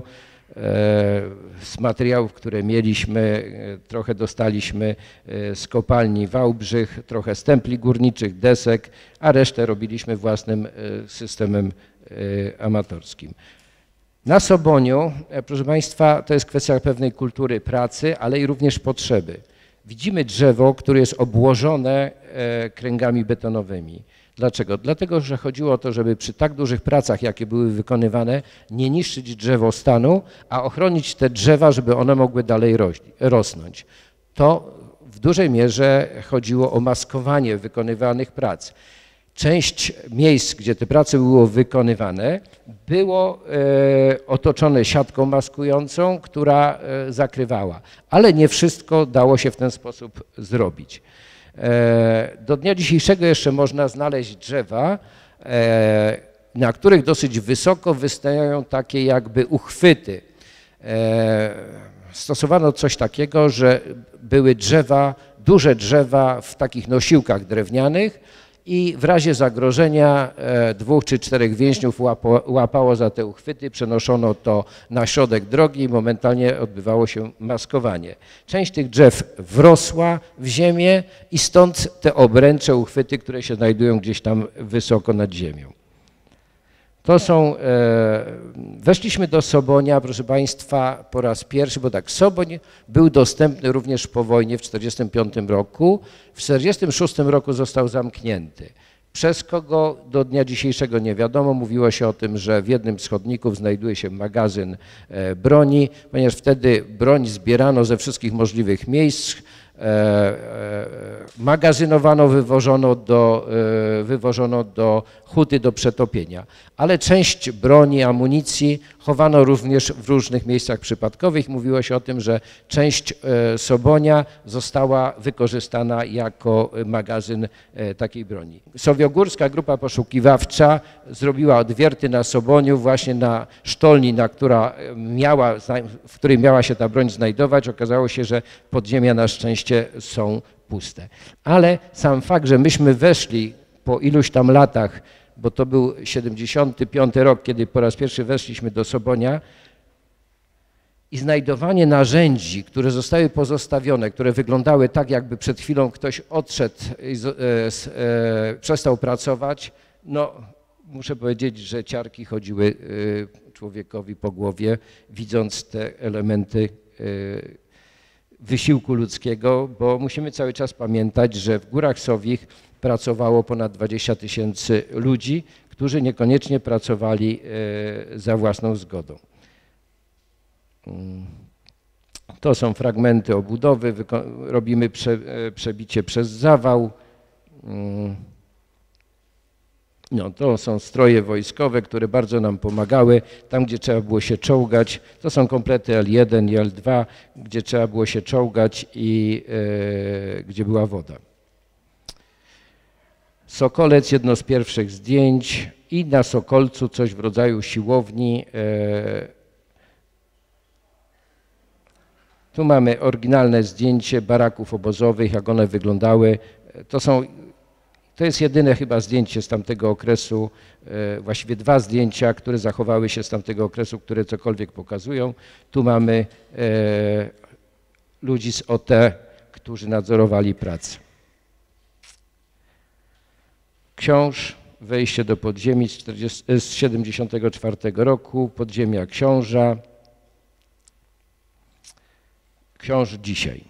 z materiałów, które mieliśmy, trochę dostaliśmy z kopalni Wałbrzych, trochę stempli górniczych, desek, a resztę robiliśmy własnym systemem amatorskim. Na Soboniu, proszę Państwa, to jest kwestia pewnej kultury pracy, ale i również potrzeby. Widzimy drzewo, które jest obłożone kręgami betonowymi. Dlaczego? Dlatego, że chodziło o to, żeby przy tak dużych pracach, jakie były wykonywane, nie niszczyć drzewostanu, a ochronić te drzewa, żeby one mogły dalej rosnąć. To w dużej mierze chodziło o maskowanie wykonywanych prac. Część miejsc, gdzie te prace były wykonywane, było e, otoczone siatką maskującą, która e, zakrywała, ale nie wszystko dało się w ten sposób zrobić. E, do dnia dzisiejszego jeszcze można znaleźć drzewa, e, na których dosyć wysoko wystając takie jakby uchwyty. E, stosowano coś takiego, że były drzewa, duże drzewa w takich nosiłkach drewnianych, i w razie zagrożenia dwóch czy czterech więźniów łapało za te uchwyty, przenoszono to na środek drogi i momentalnie odbywało się maskowanie. Część tych drzew wrosła w ziemię i stąd te obręcze, uchwyty, które się znajdują gdzieś tam wysoko nad ziemią. To są, weszliśmy do Sobonia, proszę Państwa, po raz pierwszy, bo tak, Soboń był dostępny również po wojnie w tysiąc dziewięćset czterdziestym piątym roku. W tysiąc dziewięćset czterdziestym szóstym roku został zamknięty. Przez kogo do dnia dzisiejszego nie wiadomo. Mówiło się o tym, że w jednym z chodników znajduje się magazyn broni, ponieważ wtedy broń zbierano ze wszystkich możliwych miejsc, magazynowano, wywożono do, wywożono do huty do przetopienia. Ale część broni, amunicji chowano również w różnych miejscach przypadkowych. Mówiło się o tym, że część Sobonia została wykorzystana jako magazyn takiej broni. Sowiogórska Grupa Poszukiwawcza zrobiła odwierty na Soboniu, właśnie na sztolni, na która miała, w której miała się ta broń znajdować. Okazało się, że podziemia na szczęście są puste. Ale sam fakt, że myśmy weszli po iluś tam latach, bo to był siedemdziesiąty piąty rok, kiedy po raz pierwszy weszliśmy do Sobonia, i znajdowanie narzędzi, które zostały pozostawione, które wyglądały tak, jakby przed chwilą ktoś odszedł i przestał pracować, no muszę powiedzieć, że ciarki chodziły człowiekowi po głowie, widząc te elementy wysiłku ludzkiego, bo musimy cały czas pamiętać, że w Górach Sowich pracowało ponad dwadzieścia tysięcy ludzi, którzy niekoniecznie pracowali za własną zgodą. To są fragmenty obudowy, robimy prze, przebicie przez zawał. No, to są stroje wojskowe, które bardzo nam pomagały. Tam, gdzie trzeba było się czołgać, to są komplety L jeden i L dwa, gdzie trzeba było się czołgać i e, gdzie była woda. Sokolec, jedno z pierwszych zdjęć, i na Sokolcu coś w rodzaju siłowni. E, tu mamy oryginalne zdjęcie baraków obozowych, jak one wyglądały. To są To jest jedyne chyba zdjęcie z tamtego okresu, właściwie dwa zdjęcia, które zachowały się z tamtego okresu, które cokolwiek pokazują. Tu mamy ludzi z O T, którzy nadzorowali pracę. Książ, wejście do podziemi z siedemdziesiątego czwartego roku, podziemia Książa, Książ dzisiaj.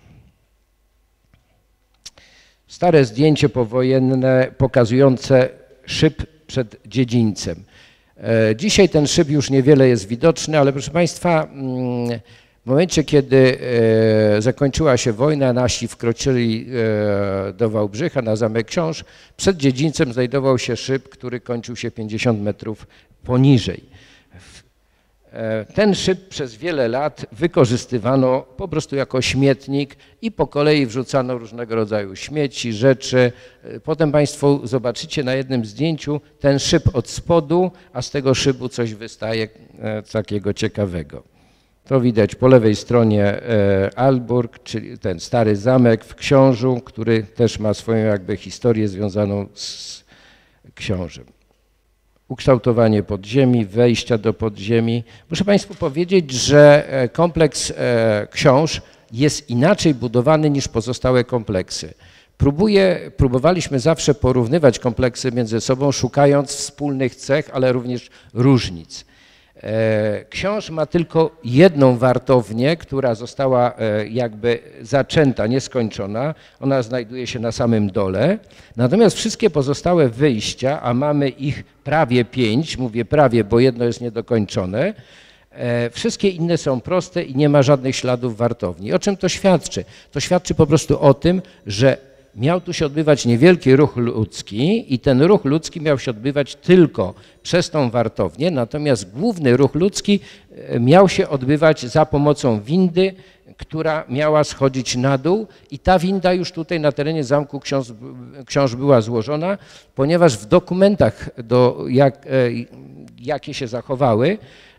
Stare zdjęcie powojenne pokazujące szyb przed dziedzińcem. Dzisiaj ten szyb już niewiele jest widoczny, ale proszę Państwa, w momencie, kiedy zakończyła się wojna, nasi wkroczyli do Wałbrzycha na Zamek Książ, przed dziedzińcem znajdował się szyb, który kończył się pięćdziesiąt metrów poniżej. Ten szyb przez wiele lat wykorzystywano po prostu jako śmietnik i po kolei wrzucano różnego rodzaju śmieci, rzeczy. Potem Państwo zobaczycie na jednym zdjęciu ten szyb od spodu, a z tego szybu coś wystaje takiego ciekawego. To widać po lewej stronie Alburg, czyli ten stary zamek w Książu, który też ma swoją jakby historię związaną z Książem. ukształtowanie podziemi, wejścia do podziemi. Muszę Państwu powiedzieć, że kompleks książ jest inaczej budowany niż pozostałe kompleksy. Próbuję, próbowaliśmy zawsze porównywać kompleksy między sobą, szukając wspólnych cech, ale również różnic. Książ ma tylko jedną wartownię, która została jakby zaczęta, nieskończona. Ona znajduje się na samym dole. Natomiast wszystkie pozostałe wyjścia, a mamy ich prawie pięć, mówię prawie, bo jedno jest niedokończone, wszystkie inne są proste i nie ma żadnych śladów wartowni. O czym to świadczy? To świadczy po prostu o tym, że miał tu się odbywać niewielki ruch ludzki i ten ruch ludzki miał się odbywać tylko przez tą wartownię, natomiast główny ruch ludzki miał się odbywać za pomocą windy, która miała schodzić na dół i ta winda już tutaj na terenie Zamku Książ, Książ była złożona, ponieważ w dokumentach, do, jak, jakie się zachowały,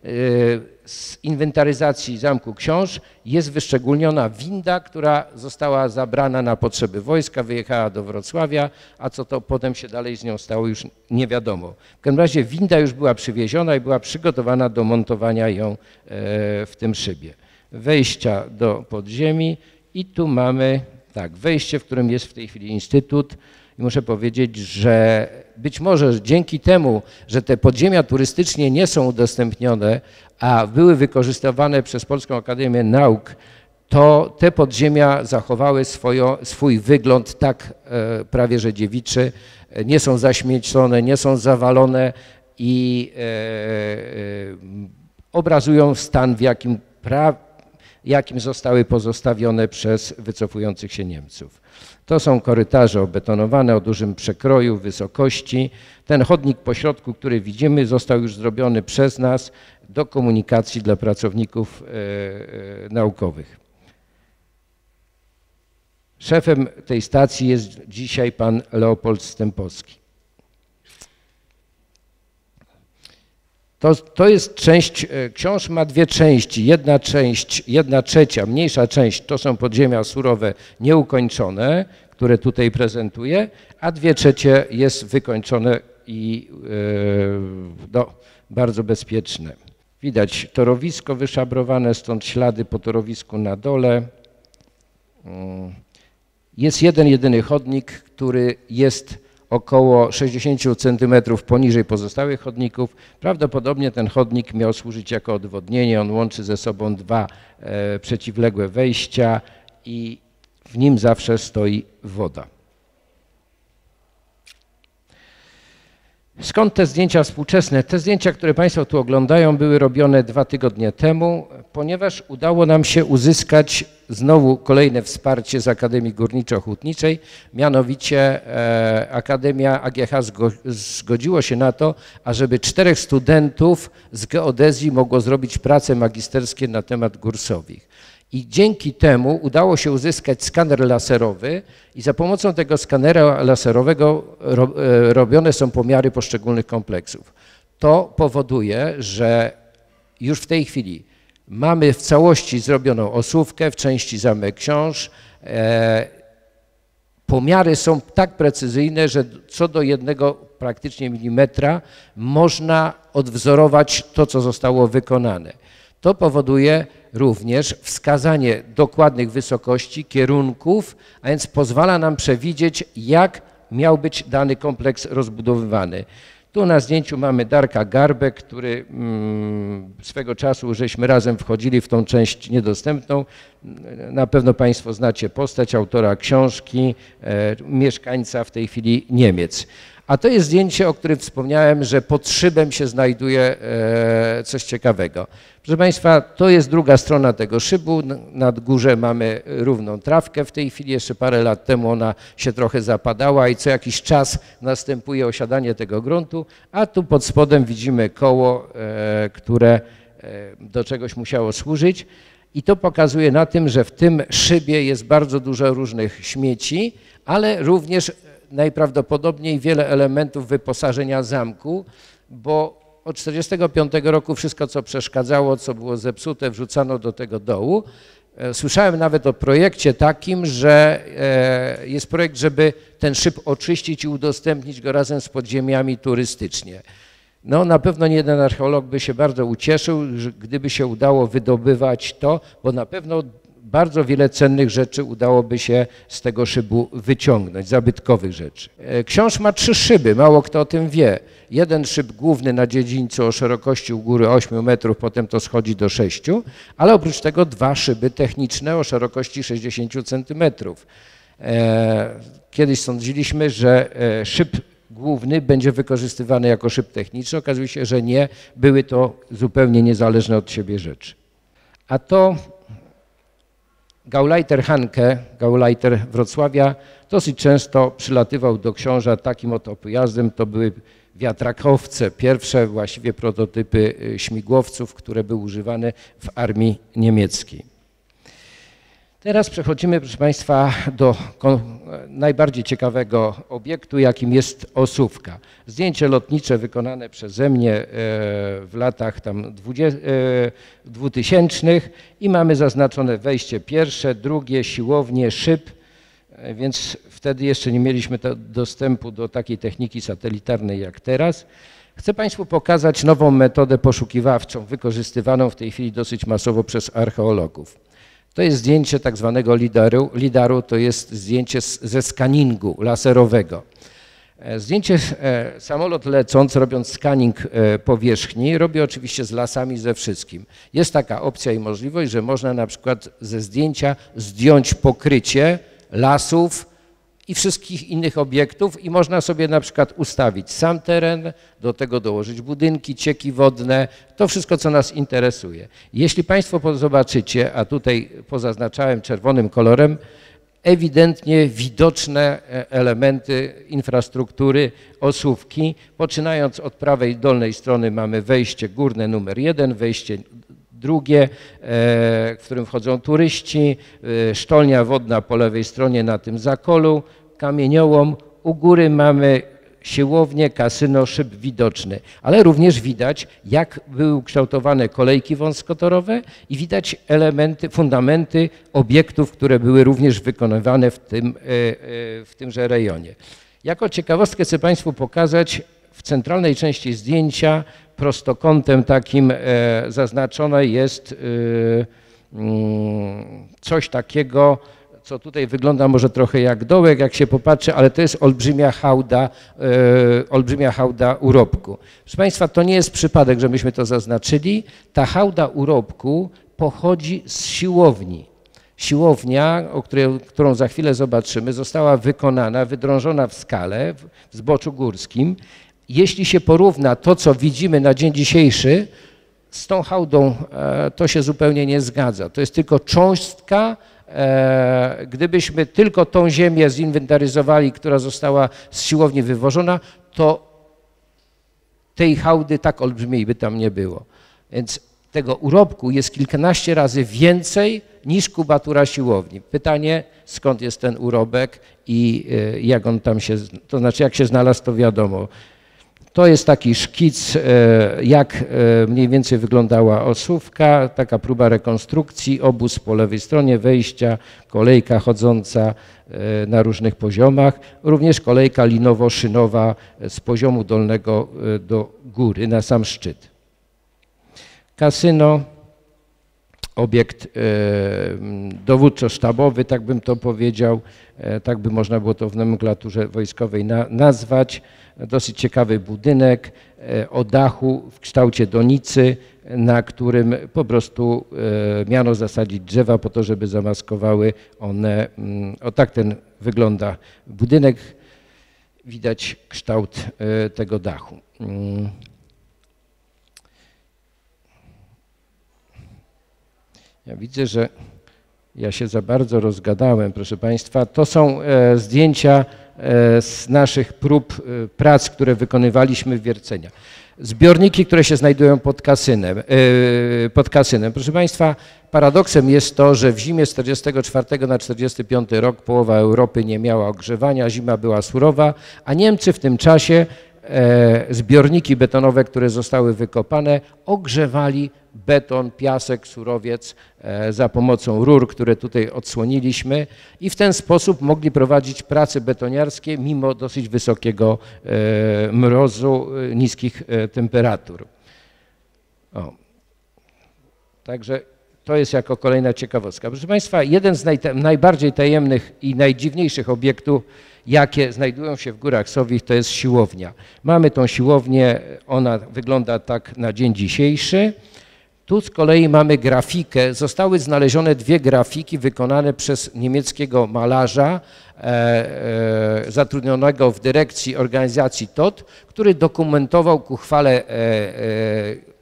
z inwentaryzacji Zamku Książ jest wyszczególniona winda, która została zabrana na potrzeby wojska, wyjechała do Wrocławia, a co to potem się dalej z nią stało, już nie wiadomo. W każdym razie winda już była przywieziona i była przygotowana do montowania ją w tym szybie. Wejścia do podziemi i tu mamy tak, wejście, w którym jest w tej chwili instytut. I muszę powiedzieć, że być może dzięki temu, że te podziemia turystycznie nie są udostępnione, a były wykorzystywane przez Polską Akademię Nauk, to te podziemia zachowały swoją, swój wygląd tak e, prawie że dziewiczy, nie są zaśmiecone, nie są zawalone i e, e, obrazują stan, w jakim, pra, jakim zostały pozostawione przez wycofujących się Niemców. To są korytarze obetonowane o dużym przekroju, wysokości. Ten chodnik po środku, który widzimy, został już zrobiony przez nas do komunikacji dla pracowników e, e, naukowych. Szefem tej stacji jest dzisiaj pan Leopold Stępowski. To, to jest część, książ ma dwie części. Jedna część, jedna trzecia, mniejsza część to są podziemia surowe nieukończone, które tutaj prezentuję, a dwie trzecie jest wykończone i yy, no, bardzo bezpieczne. Widać torowisko wyszabrowane, stąd ślady po torowisku na dole. Jest jeden, jedyny chodnik, który jest około sześćdziesiąt centymetrów poniżej pozostałych chodników. Prawdopodobnie ten chodnik miał służyć jako odwodnienie. On łączy ze sobą dwa e, przeciwległe wejścia i w nim zawsze stoi woda. Skąd te zdjęcia współczesne? Te zdjęcia, które Państwo tu oglądają, były robione dwa tygodnie temu, ponieważ udało nam się uzyskać znowu kolejne wsparcie z Akademii Górniczo-Hutniczej, mianowicie e, Akademia A G H zgo, zgodziło się na to, ażeby czterech studentów z geodezji mogło zrobić prace magisterskie na temat gór sowich. I dzięki temu udało się uzyskać skaner laserowy i za pomocą tego skanera laserowego ro, e, robione są pomiary poszczególnych kompleksów. To powoduje, że już w tej chwili mamy w całości zrobioną osówkę w części Zamek Książ. E, pomiary są tak precyzyjne, że co do jednego praktycznie milimetra można odwzorować to, co zostało wykonane. To powoduje również wskazanie dokładnych wysokości, kierunków, a więc pozwala nam przewidzieć, jak miał być dany kompleks rozbudowywany. Tu na zdjęciu mamy Darka Garbę, który mm, swego czasu żeśmy razem wchodzili w tą część niedostępną. Na pewno Państwo znacie postać autora książki, e, mieszkańca w tej chwili Niemiec. A to jest zdjęcie, o którym wspomniałem, że pod szybem się znajduje e, coś ciekawego. Proszę Państwa, to jest druga strona tego szybu. Nad górze mamy równą trawkę. W tej chwili jeszcze parę lat temu ona się trochę zapadała i co jakiś czas następuje osiadanie tego gruntu, a tu pod spodem widzimy koło, e, które e, do czegoś musiało służyć. I to pokazuje na tym, że w tym szybie jest bardzo dużo różnych śmieci, ale również najprawdopodobniej wiele elementów wyposażenia zamku, bo od tysiąc dziewięćset czterdziestego piątego roku wszystko, co przeszkadzało, co było zepsute, wrzucano do tego dołu. Słyszałem nawet o projekcie takim, że jest projekt, żeby ten szyb oczyścić i udostępnić go razem z podziemiami turystycznie. No na pewno nie jeden archeolog by się bardzo ucieszył, że gdyby się udało wydobywać to, bo na pewno bardzo wiele cennych rzeczy udałoby się z tego szybu wyciągnąć, zabytkowych rzeczy. Książ ma trzy szyby, mało kto o tym wie. Jeden szyb główny na dziedzińcu o szerokości u góry ośmiu metrów, potem to schodzi do sześciu, ale oprócz tego dwa szyby techniczne o szerokości sześćdziesięciu centymetrów. Kiedyś sądziliśmy, że szyb główny będzie wykorzystywany jako szyb techniczny. Okazuje się, że nie, były to zupełnie niezależne od siebie rzeczy. A to Gauleiter Hanke, Gauleiter Wrocławia, dosyć często przylatywał do książa takim oto pojazdem. To były wiatrakowce, pierwsze właściwie prototypy śmigłowców, które były używane w armii niemieckiej. Teraz przechodzimy, proszę Państwa, do najbardziej ciekawego obiektu, jakim jest Osówka. Zdjęcie lotnicze wykonane przeze mnie w latach tam dwutysięcznych i mamy zaznaczone wejście pierwsze, drugie, siłownie, szyb, więc wtedy jeszcze nie mieliśmy dostępu do takiej techniki satelitarnej jak teraz. Chcę Państwu pokazać nową metodę poszukiwawczą, wykorzystywaną w tej chwili dosyć masowo przez archeologów. To jest zdjęcie tak zwanego lidaru, lidaru to jest zdjęcie ze skaningu laserowego. Zdjęcie, samolot lecąc, robiąc scanning powierzchni, robi oczywiście z lasami, ze wszystkim. Jest taka opcja i możliwość, że można na przykład ze zdjęcia zdjąć pokrycie lasów i wszystkich innych obiektów i można sobie na przykład ustawić sam teren, do tego dołożyć budynki, cieki wodne, to wszystko, co nas interesuje. Jeśli Państwo zobaczycie, a tutaj pozaznaczałem czerwonym kolorem, ewidentnie widoczne elementy infrastruktury Osówki, poczynając od prawej dolnej strony mamy wejście górne numer jeden, wejście drugie, w którym wchodzą turyści, sztolnia wodna po lewej stronie na tym zakolu, kamieniołom, u góry mamy siłownię, kasyno, szyb widoczny, ale również widać, jak były ukształtowane kolejki wąskotorowe i widać elementy, fundamenty obiektów, które były również wykonywane w tym, w tymże rejonie. Jako ciekawostkę chcę Państwu pokazać w centralnej części zdjęcia prostokątem takim zaznaczone jest coś takiego, co tutaj wygląda może trochę jak dołek, jak się popatrzy, ale to jest olbrzymia hałda, e, olbrzymia hałda urobku. Proszę Państwa, to nie jest przypadek, że myśmy to zaznaczyli. Ta hałda urobku pochodzi z siłowni. Siłownia, o której, którą za chwilę zobaczymy, została wykonana, wydrążona w skale, w zboczu górskim. Jeśli się porówna to, co widzimy na dzień dzisiejszy, z tą hałdą, e, to się zupełnie nie zgadza. To jest tylko cząstka. Gdybyśmy tylko tą ziemię zinwentaryzowali, która została z siłowni wywożona, to tej hałdy tak olbrzymiej by tam nie było. Więc tego urobku jest kilkanaście razy więcej niż kubatura siłowni. Pytanie, skąd jest ten urobek i jak on tam się, to znaczy jak się znalazł, to wiadomo. To jest taki szkic, jak mniej więcej wyglądała Osówka, taka próba rekonstrukcji, obóz po lewej stronie wejścia, kolejka chodząca na różnych poziomach, również kolejka linowo-szynowa z poziomu dolnego do góry, na sam szczyt. Kasyno, obiekt dowódczo-sztabowy, tak bym to powiedział, tak by można było to w nomenklaturze wojskowej nazwać. Dosyć ciekawy budynek o dachu w kształcie donicy, na którym po prostu miano zasadzić drzewa po to, żeby zamaskowały one. O tak ten wygląda budynek. Widać kształt tego dachu. Ja widzę, że ja się za bardzo rozgadałem, proszę Państwa. To są e, zdjęcia e, z naszych prób e, prac, które wykonywaliśmy w Wiercenia. Zbiorniki, które się znajdują pod kasynem, e, pod kasynem. Proszę Państwa, paradoksem jest to, że w zimie z czterdziestego czwartego na czterdziesty piąty rok połowa Europy nie miała ogrzewania, zima była surowa, a Niemcy w tym czasie zbiorniki betonowe, które zostały wykopane, ogrzewali beton, piasek, surowiec za pomocą rur, które tutaj odsłoniliśmy i w ten sposób mogli prowadzić prace betoniarskie mimo dosyć wysokiego mrozu, niskich temperatur. O. Także to jest jako kolejna ciekawostka. Proszę Państwa, jeden z najbardziej tajemnych i najdziwniejszych obiektów, jakie znajdują się w Górach Sowich, to jest siłownia. Mamy tą siłownię, ona wygląda tak na dzień dzisiejszy. Tu z kolei mamy grafikę, zostały znalezione dwie grafiki wykonane przez niemieckiego malarza e, e, zatrudnionego w dyrekcji organizacji T O T, który dokumentował ku chwale e, e,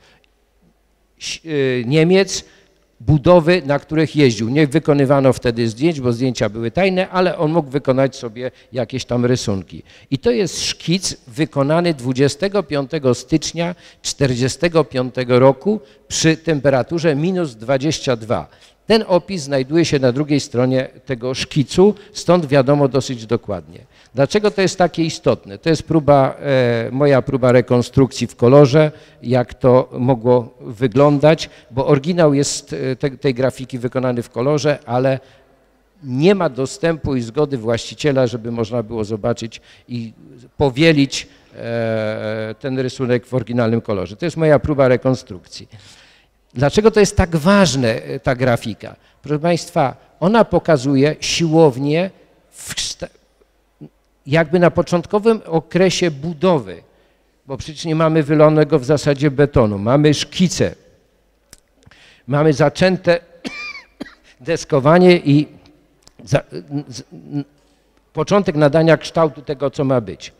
Niemiec budowy, na których jeździł. Nie wykonywano wtedy zdjęć, bo zdjęcia były tajne, ale on mógł wykonać sobie jakieś tam rysunki. I to jest szkic wykonany dwudziestego piątego stycznia tysiąc dziewięćset czterdziestego piątego roku przy temperaturze minus dwadzieścia dwa. Ten opis znajduje się na drugiej stronie tego szkicu, stąd wiadomo dosyć dokładnie. Dlaczego to jest takie istotne? To jest próba, e, moja próba rekonstrukcji w kolorze, jak to mogło wyglądać, bo oryginał jest te, tej grafiki wykonany w kolorze, ale nie ma dostępu i zgody właściciela, żeby można było zobaczyć i powielić e, ten rysunek w oryginalnym kolorze. To jest moja próba rekonstrukcji. Dlaczego to jest tak ważne, ta grafika? Proszę Państwa, ona pokazuje siłownię w, jakby na początkowym okresie budowy, bo przecież nie mamy wylonego w zasadzie betonu, mamy szkice, mamy zaczęte deskowanie i za, z, początek nadania kształtu tego, co ma być.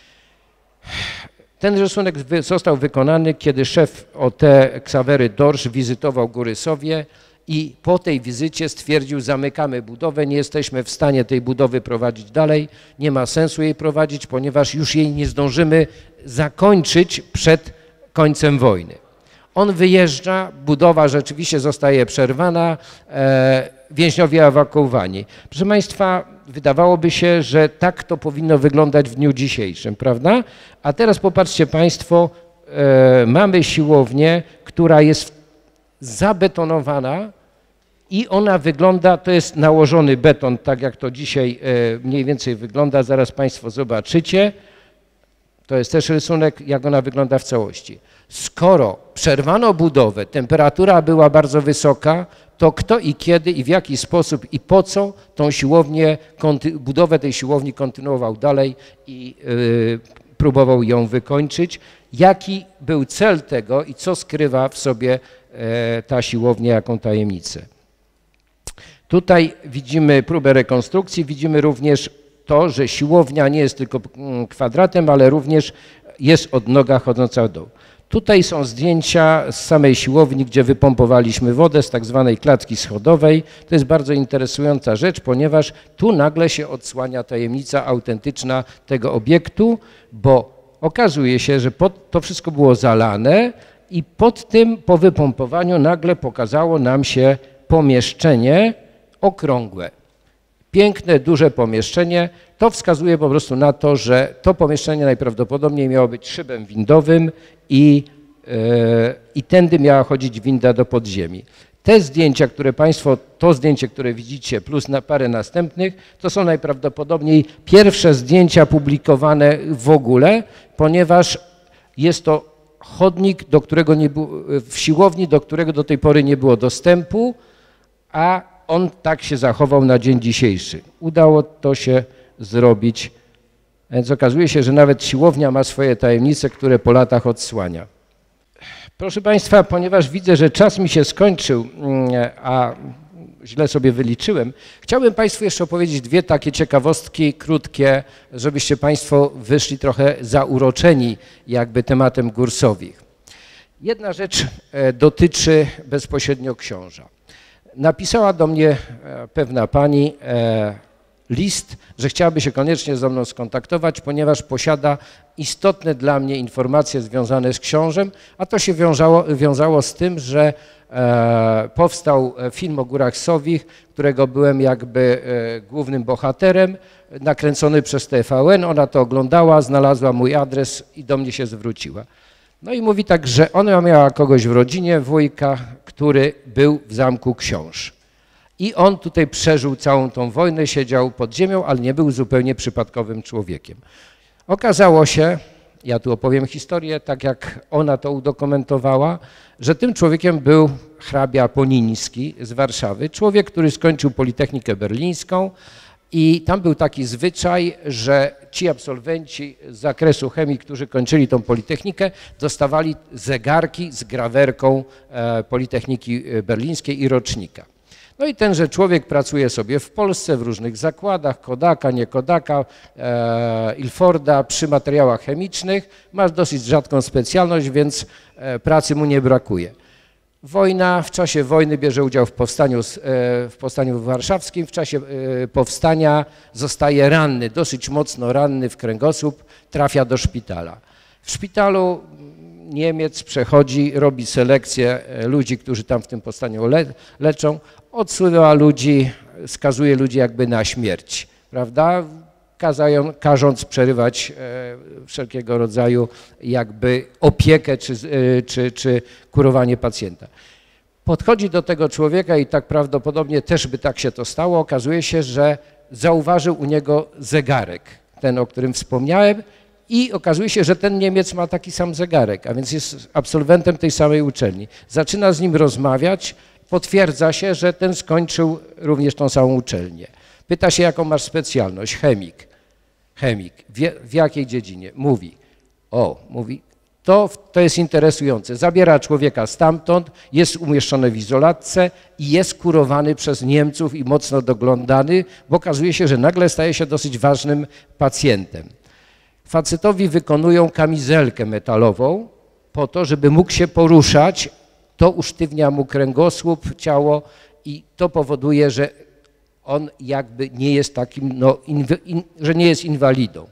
Ten rysunek został wykonany, kiedy szef O T Ksawery Dorsz wizytował Góry Sowie i po tej wizycie stwierdził, zamykamy budowę, nie jesteśmy w stanie tej budowy prowadzić dalej, nie ma sensu jej prowadzić, ponieważ już jej nie zdążymy zakończyć przed końcem wojny. On wyjeżdża, budowa rzeczywiście zostaje przerwana, e, więźniowie ewakuowani. Proszę Państwa, wydawałoby się, że tak to powinno wyglądać w dniu dzisiejszym, prawda? A teraz popatrzcie Państwo, e, mamy siłownię, która jest zabetonowana i ona wygląda, to jest nałożony beton, tak jak to dzisiaj e, mniej więcej wygląda, zaraz Państwo zobaczycie. To jest też rysunek, jak ona wygląda w całości. Skoro przerwano budowę, temperatura była bardzo wysoka, to kto i kiedy i w jaki sposób i po co tą siłownię, budowę tej siłowni kontynuował dalej i yy, próbował ją wykończyć. Jaki był cel tego i co skrywa w sobie yy, ta siłownia, jaką tajemnicę. Tutaj widzimy próbę rekonstrukcji, widzimy również to, że siłownia nie jest tylko kwadratem, ale również jest odnoga chodząca w dół. Tutaj są zdjęcia z samej siłowni, gdzie wypompowaliśmy wodę z tak zwanej klatki schodowej. To jest bardzo interesująca rzecz, ponieważ tu nagle się odsłania tajemnica autentyczna tego obiektu, bo okazuje się, że pod, to wszystko było zalane i pod tym po wypompowaniu nagle pokazało nam się pomieszczenie okrągłe. Piękne, duże pomieszczenie. To wskazuje po prostu na to, że to pomieszczenie najprawdopodobniej miało być szybem windowym i, yy, i tędy miała chodzić winda do podziemi. Te zdjęcia, które Państwo, to zdjęcie, które widzicie, plus na parę następnych, to są najprawdopodobniej pierwsze zdjęcia publikowane w ogóle, ponieważ jest to chodnik, do którego nie było, w siłowni, do którego do tej pory nie było dostępu, a on tak się zachował na dzień dzisiejszy. Udało to się zrobić, więc okazuje się, że nawet siłownia ma swoje tajemnice, które po latach odsłania. Proszę Państwa, ponieważ widzę, że czas mi się skończył, a źle sobie wyliczyłem, chciałbym Państwu jeszcze opowiedzieć dwie takie ciekawostki krótkie, żebyście Państwo wyszli trochę zauroczeni jakby tematem Gór Sowich. Jedna rzecz dotyczy bezpośrednio książa. Napisała do mnie pewna pani list, że chciałaby się koniecznie ze mną skontaktować, ponieważ posiada istotne dla mnie informacje związane z książem, a to się wiązało, wiązało z tym, że e, powstał film o Górach Sowich, którego byłem jakby e, głównym bohaterem, nakręcony przez T V N. Ona to oglądała, znalazła mój adres i do mnie się zwróciła. No i mówi tak, że ona miała kogoś w rodzinie, wujka, który był w Zamku Książ. I on tutaj przeżył całą tą wojnę, siedział pod ziemią, ale nie był zupełnie przypadkowym człowiekiem. Okazało się, ja tu opowiem historię, tak jak ona to udokumentowała, że tym człowiekiem był hrabia Poniński z Warszawy, człowiek, który skończył Politechnikę Berlińską i tam był taki zwyczaj, że ci absolwenci z zakresu chemii, którzy kończyli tą Politechnikę, dostawali zegarki z grawerką Politechniki Berlińskiej i rocznika. No i tenże człowiek pracuje sobie w Polsce w różnych zakładach, Kodaka, nie Kodaka, e, Ilforda, przy materiałach chemicznych. Ma dosyć rzadką specjalność, więc e, pracy mu nie brakuje. Wojna, w czasie wojny bierze udział w powstaniu, e, w powstaniu warszawskim. W czasie e, powstania zostaje ranny, dosyć mocno ranny w kręgosłup, trafia do szpitala. W szpitalu Niemiec przechodzi, robi selekcję ludzi, którzy tam w tym powstaniu le, leczą, odsuwa ludzi, skazuje ludzi jakby na śmierć, prawda? Kazają, każąc przerywać e, wszelkiego rodzaju jakby opiekę czy, e, czy, czy kurowanie pacjenta. Podchodzi do tego człowieka i tak prawdopodobnie też by tak się to stało, okazuje się, że zauważył u niego zegarek, ten, o którym wspomniałem, i okazuje się, że ten Niemiec ma taki sam zegarek, a więc jest absolwentem tej samej uczelni. Zaczyna z nim rozmawiać, potwierdza się, że ten skończył również tą samą uczelnię. Pyta się, jaką masz specjalność? Chemik. Chemik. Wie, w jakiej dziedzinie? Mówi. O, mówi, to, to jest interesujące. Zabiera człowieka stamtąd, jest umieszczony w izolatce i jest kurowany przez Niemców i mocno doglądany, bo okazuje się, że nagle staje się dosyć ważnym pacjentem. Facetowi wykonują kamizelkę metalową po to, żeby mógł się poruszać. To usztywnia mu kręgosłup, ciało i to powoduje, że on jakby nie jest takim, no, inw- in, że nie jest inwalidą.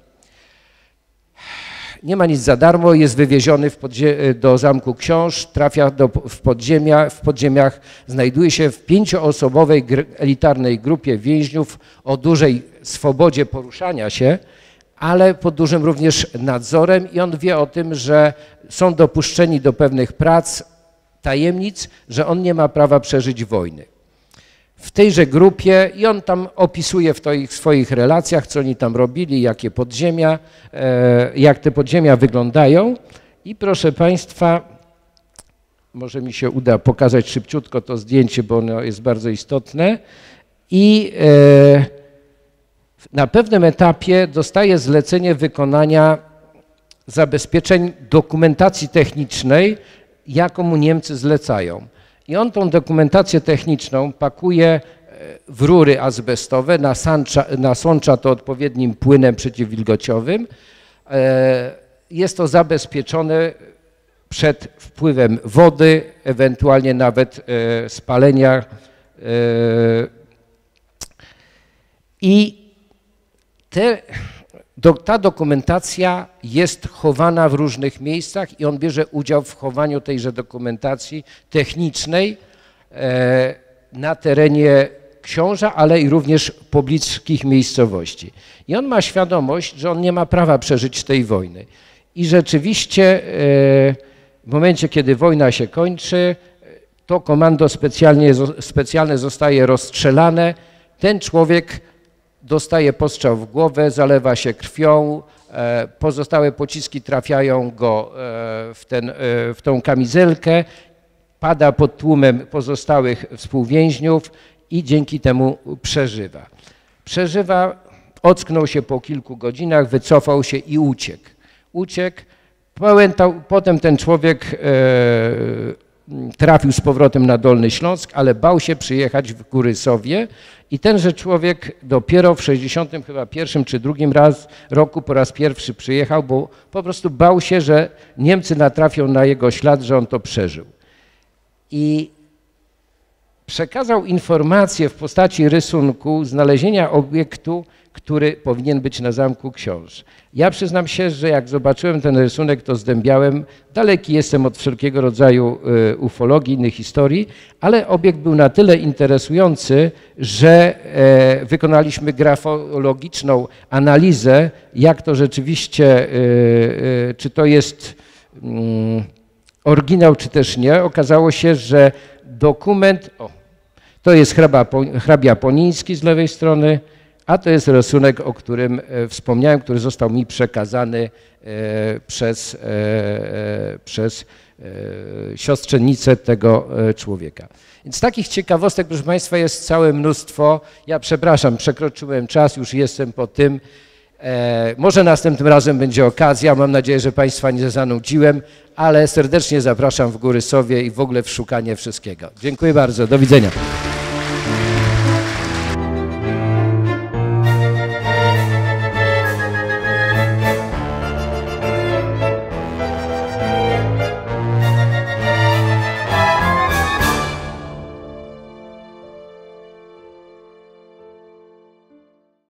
Nie ma nic za darmo, jest wywieziony w podzie- do Zamku Książ, trafia do, w, podziemia, w podziemiach, znajduje się w pięcioosobowej gr- elitarnej grupie więźniów o dużej swobodzie poruszania się, ale pod dużym również nadzorem i on wie o tym, że są dopuszczeni do pewnych prac, tajemnic, że on nie ma prawa przeżyć wojny. W tejże grupie i on tam opisuje w tych swoich relacjach, co oni tam robili, jakie podziemia, jak te podziemia wyglądają i proszę Państwa, może mi się uda pokazać szybciutko to zdjęcie, bo ono jest bardzo istotne i na pewnym etapie dostaje zlecenie wykonania zabezpieczeń dokumentacji technicznej, jaką mu Niemcy zlecają. I on tą dokumentację techniczną pakuje w rury azbestowe, nasącza, nasącza to odpowiednim płynem przeciwwilgociowym. Jest to zabezpieczone przed wpływem wody, ewentualnie nawet spalenia. I te, do, ta dokumentacja jest chowana w różnych miejscach i on bierze udział w chowaniu tejże dokumentacji technicznej e, na terenie Książa, ale i również pobliskich miejscowości. I on ma świadomość, że on nie ma prawa przeżyć tej wojny. I rzeczywiście e, w momencie, kiedy wojna się kończy, to komando specjalnie, specjalne zostaje rozstrzelane. Ten człowiek dostaje postrzał w głowę, zalewa się krwią, pozostałe pociski trafiają go w, ten, w tą kamizelkę, pada pod tłumem pozostałych współwięźniów i dzięki temu przeżywa. Przeżywa, ocknął się po kilku godzinach, wycofał się i uciekł. Uciekł, pamiętał, potem ten człowiek trafił z powrotem na Dolny Śląsk, ale bał się przyjechać w Góry Sowie i tenże człowiek dopiero w sześćdziesiątym chyba pierwszym czy drugim raz roku po raz pierwszy przyjechał, bo po prostu bał się, że Niemcy natrafią na jego ślad, że on to przeżył. I przekazał informację w postaci rysunku znalezienia obiektu, który powinien być na Zamku Książ. Ja przyznam się, że jak zobaczyłem ten rysunek, to zdębiałem. Daleki jestem od wszelkiego rodzaju ufologii, innych historii, ale obiekt był na tyle interesujący, że wykonaliśmy grafologiczną analizę, jak to rzeczywiście, czy to jest oryginał, czy też nie. Okazało się, że dokument, o, to jest hrabia, hrabia Poniński z lewej strony, a to jest rysunek, o którym wspomniałem, który został mi przekazany przez, przez siostrzenicę tego człowieka. Więc takich ciekawostek, proszę Państwa, jest całe mnóstwo. Ja przepraszam, przekroczyłem czas, już jestem po tym. Może następnym razem będzie okazja, mam nadzieję, że Państwa nie zanudziłem, ale serdecznie zapraszam w Góry Sowie i w ogóle w szukanie wszystkiego. Dziękuję bardzo, do widzenia.